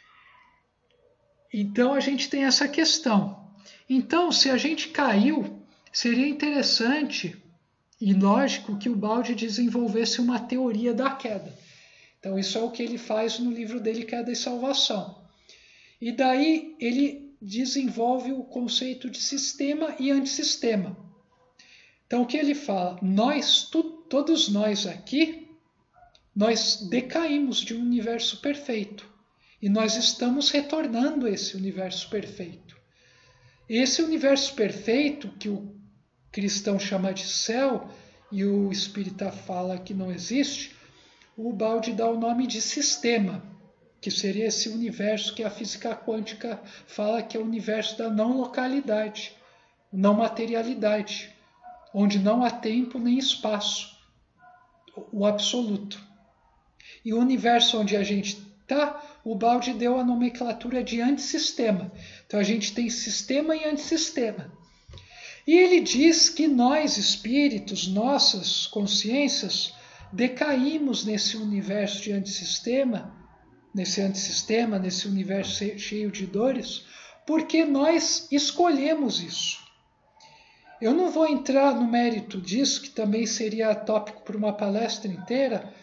Então a gente tem essa questão. Então, se a gente caiu, seria interessante e lógico que o Baldi desenvolvesse uma teoria da queda. Então isso é o que ele faz no livro dele, Queda e Salvação. E daí ele desenvolve o conceito de sistema e antissistema. Então o que ele fala? Nós, tu, todos nós aqui, nós decaímos de um universo perfeito. E nós estamos retornando a esse universo perfeito. Esse universo perfeito, que o cristão chama de céu, e o espírita fala que não existe, o Baldi dá o nome de sistema, que seria esse universo que a física quântica fala que é o universo da não localidade, não materialidade, onde não há tempo nem espaço, o absoluto. E o universo onde a gente está, o Baldi deu a nomenclatura de antissistema. Então a gente tem sistema e antissistema. E ele diz que nós, espíritos, nossas consciências, decaímos nesse universo de antissistema, nesse antissistema, nesse universo cheio de dores, porque nós escolhemos isso. Eu não vou entrar no mérito disso, que também seria tópico para uma palestra inteira,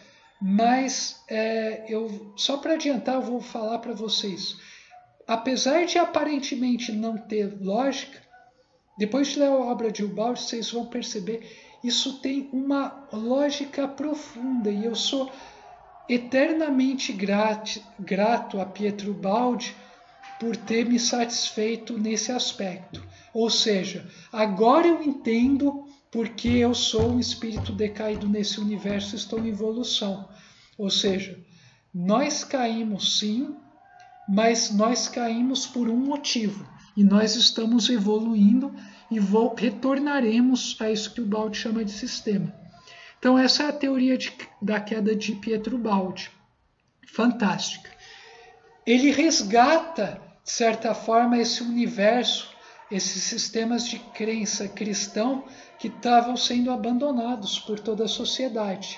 mas é, eu, só para adiantar, eu vou falar para vocês. Apesar de aparentemente não ter lógica, depois de ler a obra de Ubaldi, vocês vão perceber, isso tem uma lógica profunda, e eu sou eternamente grato, grato a Pietro Baldi por ter me satisfeito nesse aspecto. Ou seja, agora eu entendo porque eu sou um espírito decaído nesse universo, estou em evolução. Ou seja, nós caímos sim, mas nós caímos por um motivo. E nós estamos evoluindo e retornaremos a isso que o Baldi chama de sistema. Então essa é a teoria de, da queda de Pietro Baldi. Fantástica. Ele resgata, de certa forma, esse universo, esses sistemas de crença cristão que estavam sendo abandonados por toda a sociedade.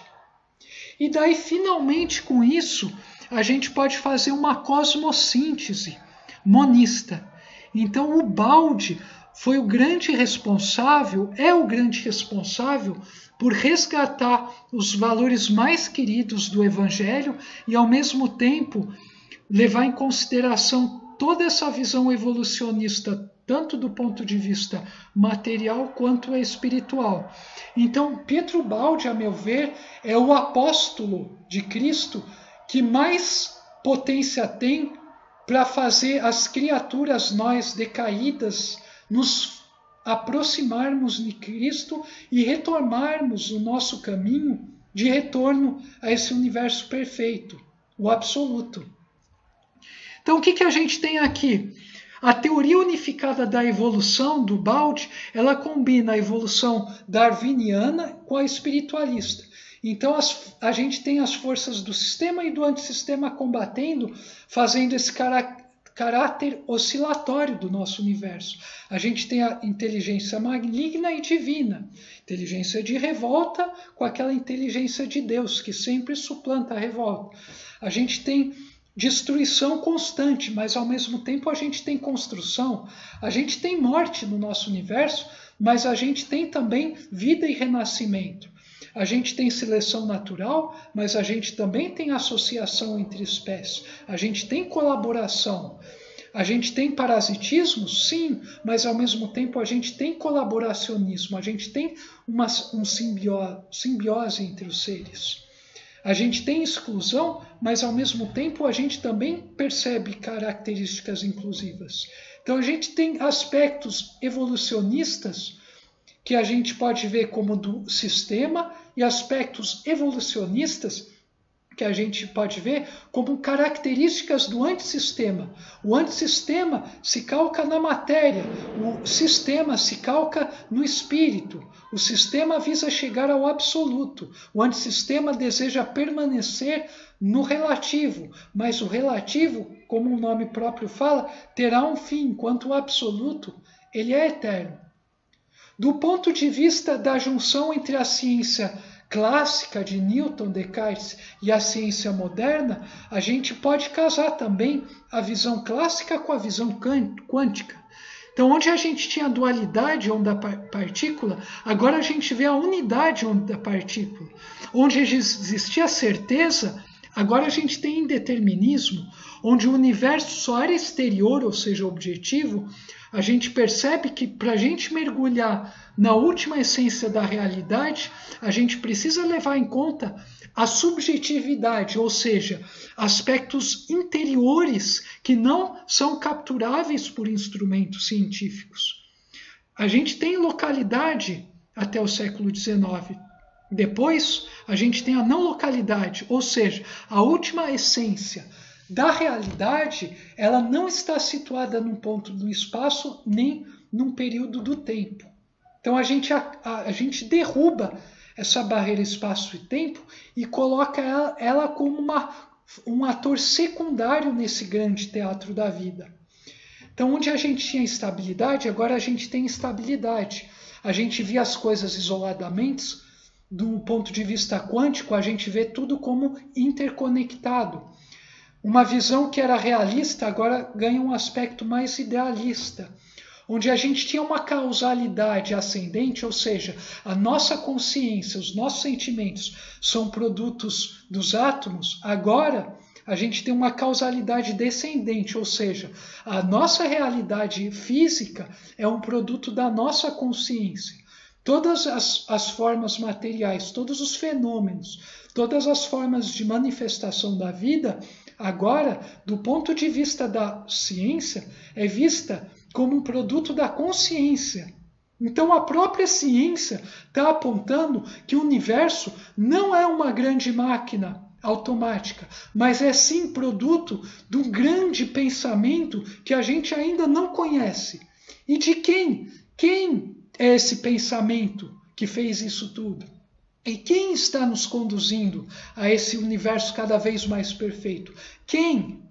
E daí, finalmente, com isso, a gente pode fazer uma cosmossíntese monista. Então, o Baldi foi o grande responsável, é o grande responsável por resgatar os valores mais queridos do Evangelho e, ao mesmo tempo, levar em consideração toda essa visão evolucionista, tanto do ponto de vista material quanto espiritual. Então, Pietro Baldi, a meu ver, é o apóstolo de Cristo que mais potência tem para fazer as criaturas, nós decaídas, nos aproximarmos de Cristo e retomarmos o nosso caminho de retorno a esse universo perfeito, o absoluto. Então, o que, que a gente tem aqui? A teoria unificada da evolução do Baldi, ela combina a evolução darwiniana com a espiritualista. Então, as, a gente tem as forças do sistema e do antissistema combatendo, fazendo esse cará caráter oscilatório do nosso universo. A gente tem a inteligência maligna e divina, inteligência de revolta com aquela inteligência de Deus, que sempre suplanta a revolta. A gente tem destruição constante, mas ao mesmo tempo a gente tem construção. A gente tem morte no nosso universo, mas a gente tem também vida e renascimento. A gente tem seleção natural, mas a gente também tem associação entre espécies. A gente tem colaboração. A gente tem parasitismo? Sim, mas ao mesmo tempo a gente tem colaboracionismo. A gente tem uma um simbiose, simbiose entre os seres. A gente tem exclusão, mas ao mesmo tempo a gente também percebe características inclusivas. Então a gente tem aspectos evolucionistas que a gente pode ver como do sistema e aspectos evolucionistas que a gente pode ver como características do antissistema. O antissistema se calca na matéria, o sistema se calca no espírito. O sistema visa chegar ao absoluto. O antissistema deseja permanecer no relativo, mas o relativo, como o nome próprio fala, terá um fim, enquanto o absoluto, ele é eterno. Do ponto de vista da junção entre a ciência clássica de Newton, Descartes e a ciência moderna, a gente pode casar também a visão clássica com a visão quântica. Então, onde a gente tinha a dualidade onda-partícula, agora a gente vê a unidade onda-partícula. Onde existia certeza, agora a gente tem indeterminismo. Onde o universo só era exterior, ou seja, objetivo, a gente percebe que para a gente mergulhar na última essência da realidade, a gente precisa levar em conta a subjetividade, ou seja, aspectos interiores que não são capturáveis por instrumentos científicos. A gente tem localidade até o século dezenove. Depois, a gente tem a não localidade, ou seja, a última essência da realidade, ela não está situada num ponto do espaço nem num período do tempo. Então a gente, a, a, a gente derruba essa barreira espaço e tempo e coloca ela, ela como uma, um ator secundário nesse grande teatro da vida. Então onde a gente tinha estabilidade, agora a gente tem estabilidade. A gente via as coisas isoladamente, do ponto de vista quântico, a gente vê tudo como interconectado. Uma visão que era realista agora ganha um aspecto mais idealista, onde a gente tinha uma causalidade ascendente, ou seja, a nossa consciência, os nossos sentimentos são produtos dos átomos. Agora a gente tem uma causalidade descendente, ou seja, a nossa realidade física é um produto da nossa consciência. Todas as, as formas materiais, todos os fenômenos, todas as formas de manifestação da vida, agora, do ponto de vista da ciência, é vista como um produto da consciência. Então a própria ciência está apontando que o universo não é uma grande máquina automática, mas é sim produto de um grande pensamento que a gente ainda não conhece. E de quem? Quem é esse pensamento que fez isso tudo? E quem está nos conduzindo a esse universo cada vez mais perfeito? Quem?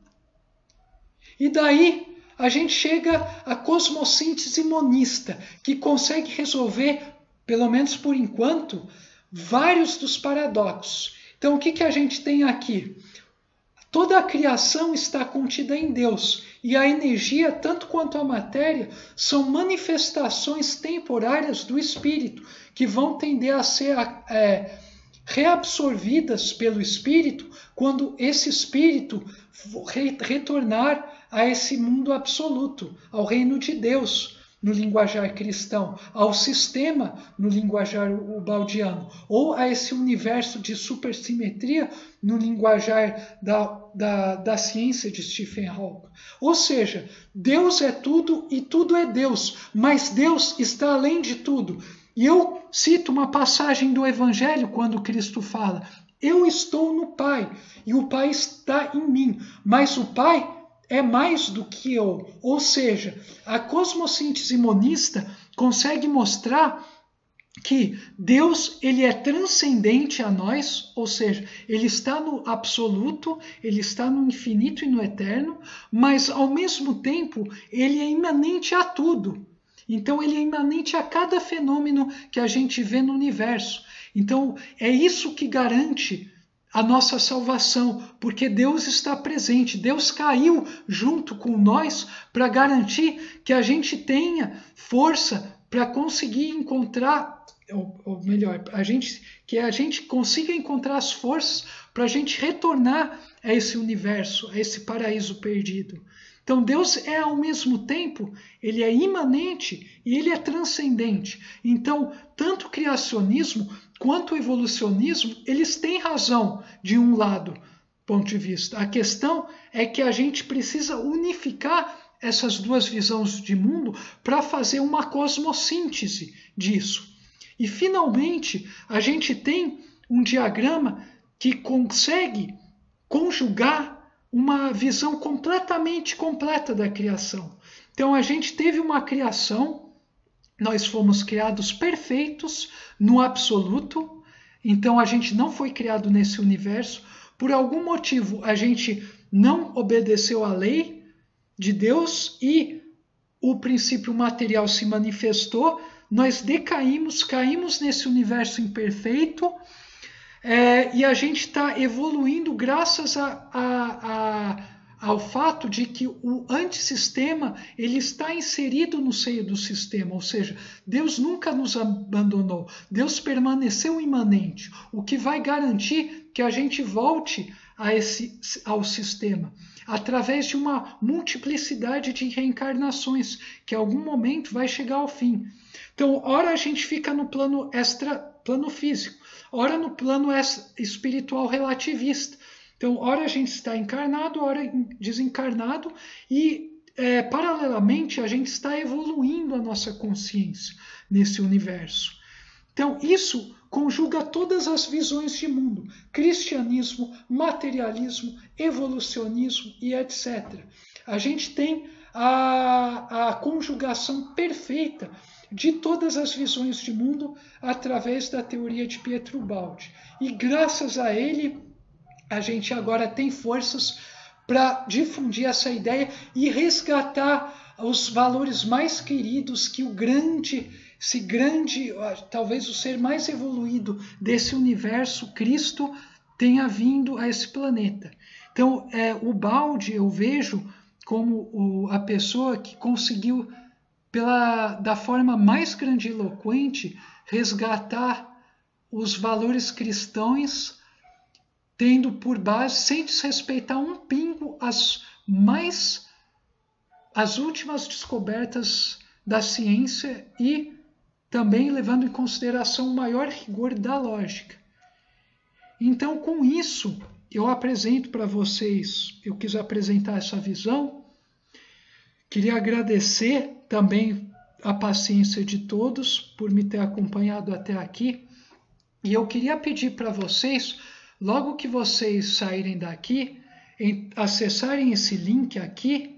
E daí a gente chega à cosmossíntese monista, que consegue resolver, pelo menos por enquanto, vários dos paradoxos. Então o que, que a gente tem aqui? Toda a criação está contida em Deus, e a energia, tanto quanto a matéria, são manifestações temporárias do espírito, que vão tender a ser é, reabsorvidas pelo espírito quando esse espírito re retornar a esse mundo absoluto, ao reino de Deus, no linguajar cristão, ao sistema, no linguajar ubaldiano, ou a esse universo de supersimetria, no linguajar da, da, da ciência de Stephen Hawking. Ou seja, Deus é tudo e tudo é Deus, mas Deus está além de tudo. E eu cito uma passagem do Evangelho quando Cristo fala: eu estou no Pai e o Pai está em mim, mas o Pai é mais do que eu. Ou seja, a cosmossíntese monista consegue mostrar que Deus ele é transcendente a nós, ou seja, ele está no absoluto, ele está no infinito e no eterno, mas ao mesmo tempo ele é imanente a tudo. Então ele é imanente a cada fenômeno que a gente vê no universo. Então é isso que garante a nossa salvação, porque Deus está presente. Deus caiu junto com nós para garantir que a gente tenha força para conseguir encontrar, ou, ou melhor, a gente, que a gente consiga encontrar as forças para a gente retornar a esse universo, a esse paraíso perdido. Então Deus é ao mesmo tempo, ele é imanente e ele é transcendente. Então, tanto o criacionismo quanto o evolucionismo, eles têm razão de um lado, ponto de vista. A questão é que a gente precisa unificar essas duas visões de mundo para fazer uma cosmossíntese disso. E, finalmente, a gente tem um diagrama que consegue conjugar uma visão completamente completa da criação. Então, a gente teve uma criação, nós fomos criados perfeitos no absoluto, então a gente não foi criado nesse universo. Por algum motivo, a gente não obedeceu à lei de Deus e o princípio material se manifestou, nós decaímos, caímos nesse universo imperfeito, é, e a gente está evoluindo graças a, a, a, ao fato de que o antissistema ele está inserido no seio do sistema, ou seja, Deus nunca nos abandonou, Deus permaneceu imanente, o que vai garantir que a gente volte a esse, ao sistema, através de uma multiplicidade de reencarnações, que em algum momento vai chegar ao fim. Então, ora a gente fica no plano extra, plano físico, ora no plano espiritual relativista. Então, ora a gente está encarnado, ora desencarnado, e é, paralelamente a gente está evoluindo a nossa consciência nesse universo. Então, isso conjuga todas as visões de mundo: cristianismo, materialismo, evolucionismo e etcétera. A gente tem a, a conjugação perfeita de todas as visões de mundo através da teoria de Pietro Baldi. E graças a ele, a gente agora tem forças para difundir essa ideia e resgatar os valores mais queridos que o grande, esse grande, talvez o ser mais evoluído desse universo, Cristo, tenha vindo a esse planeta. Então, é, o Baldi eu vejo como o, a pessoa que conseguiu, pela, da forma mais grandiloquente, resgatar os valores cristãos, tendo por base, sem desrespeitar um pingo, as mais as últimas descobertas da ciência e também levando em consideração o maior rigor da lógica. Então, com isso, eu apresento para vocês, eu quis apresentar essa visão. Queria agradecer também a paciência de todos por me ter acompanhado até aqui. E eu queria pedir para vocês, logo que vocês saírem daqui, acessarem esse link aqui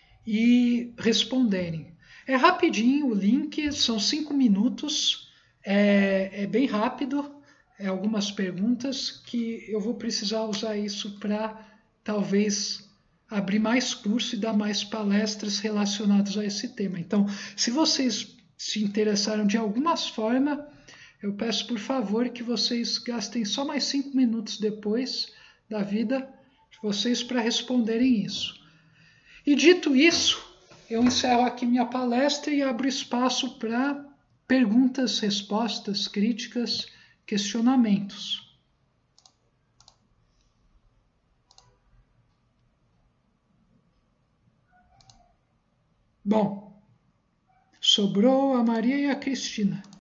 e responderem. É rapidinho o link, são cinco minutos, é, é bem rápido, é algumas perguntas que eu vou precisar usar isso para talvez abrir mais curso e dar mais palestras relacionadas a esse tema. Então, se vocês se interessaram de alguma forma, eu peço por favor que vocês gastem só mais cinco minutos depois da vida de vocês para responderem isso. E dito isso, eu encerro aqui minha palestra e abro espaço para perguntas, respostas, críticas, questionamentos. Bom, sobrou a Maria e a Cristina.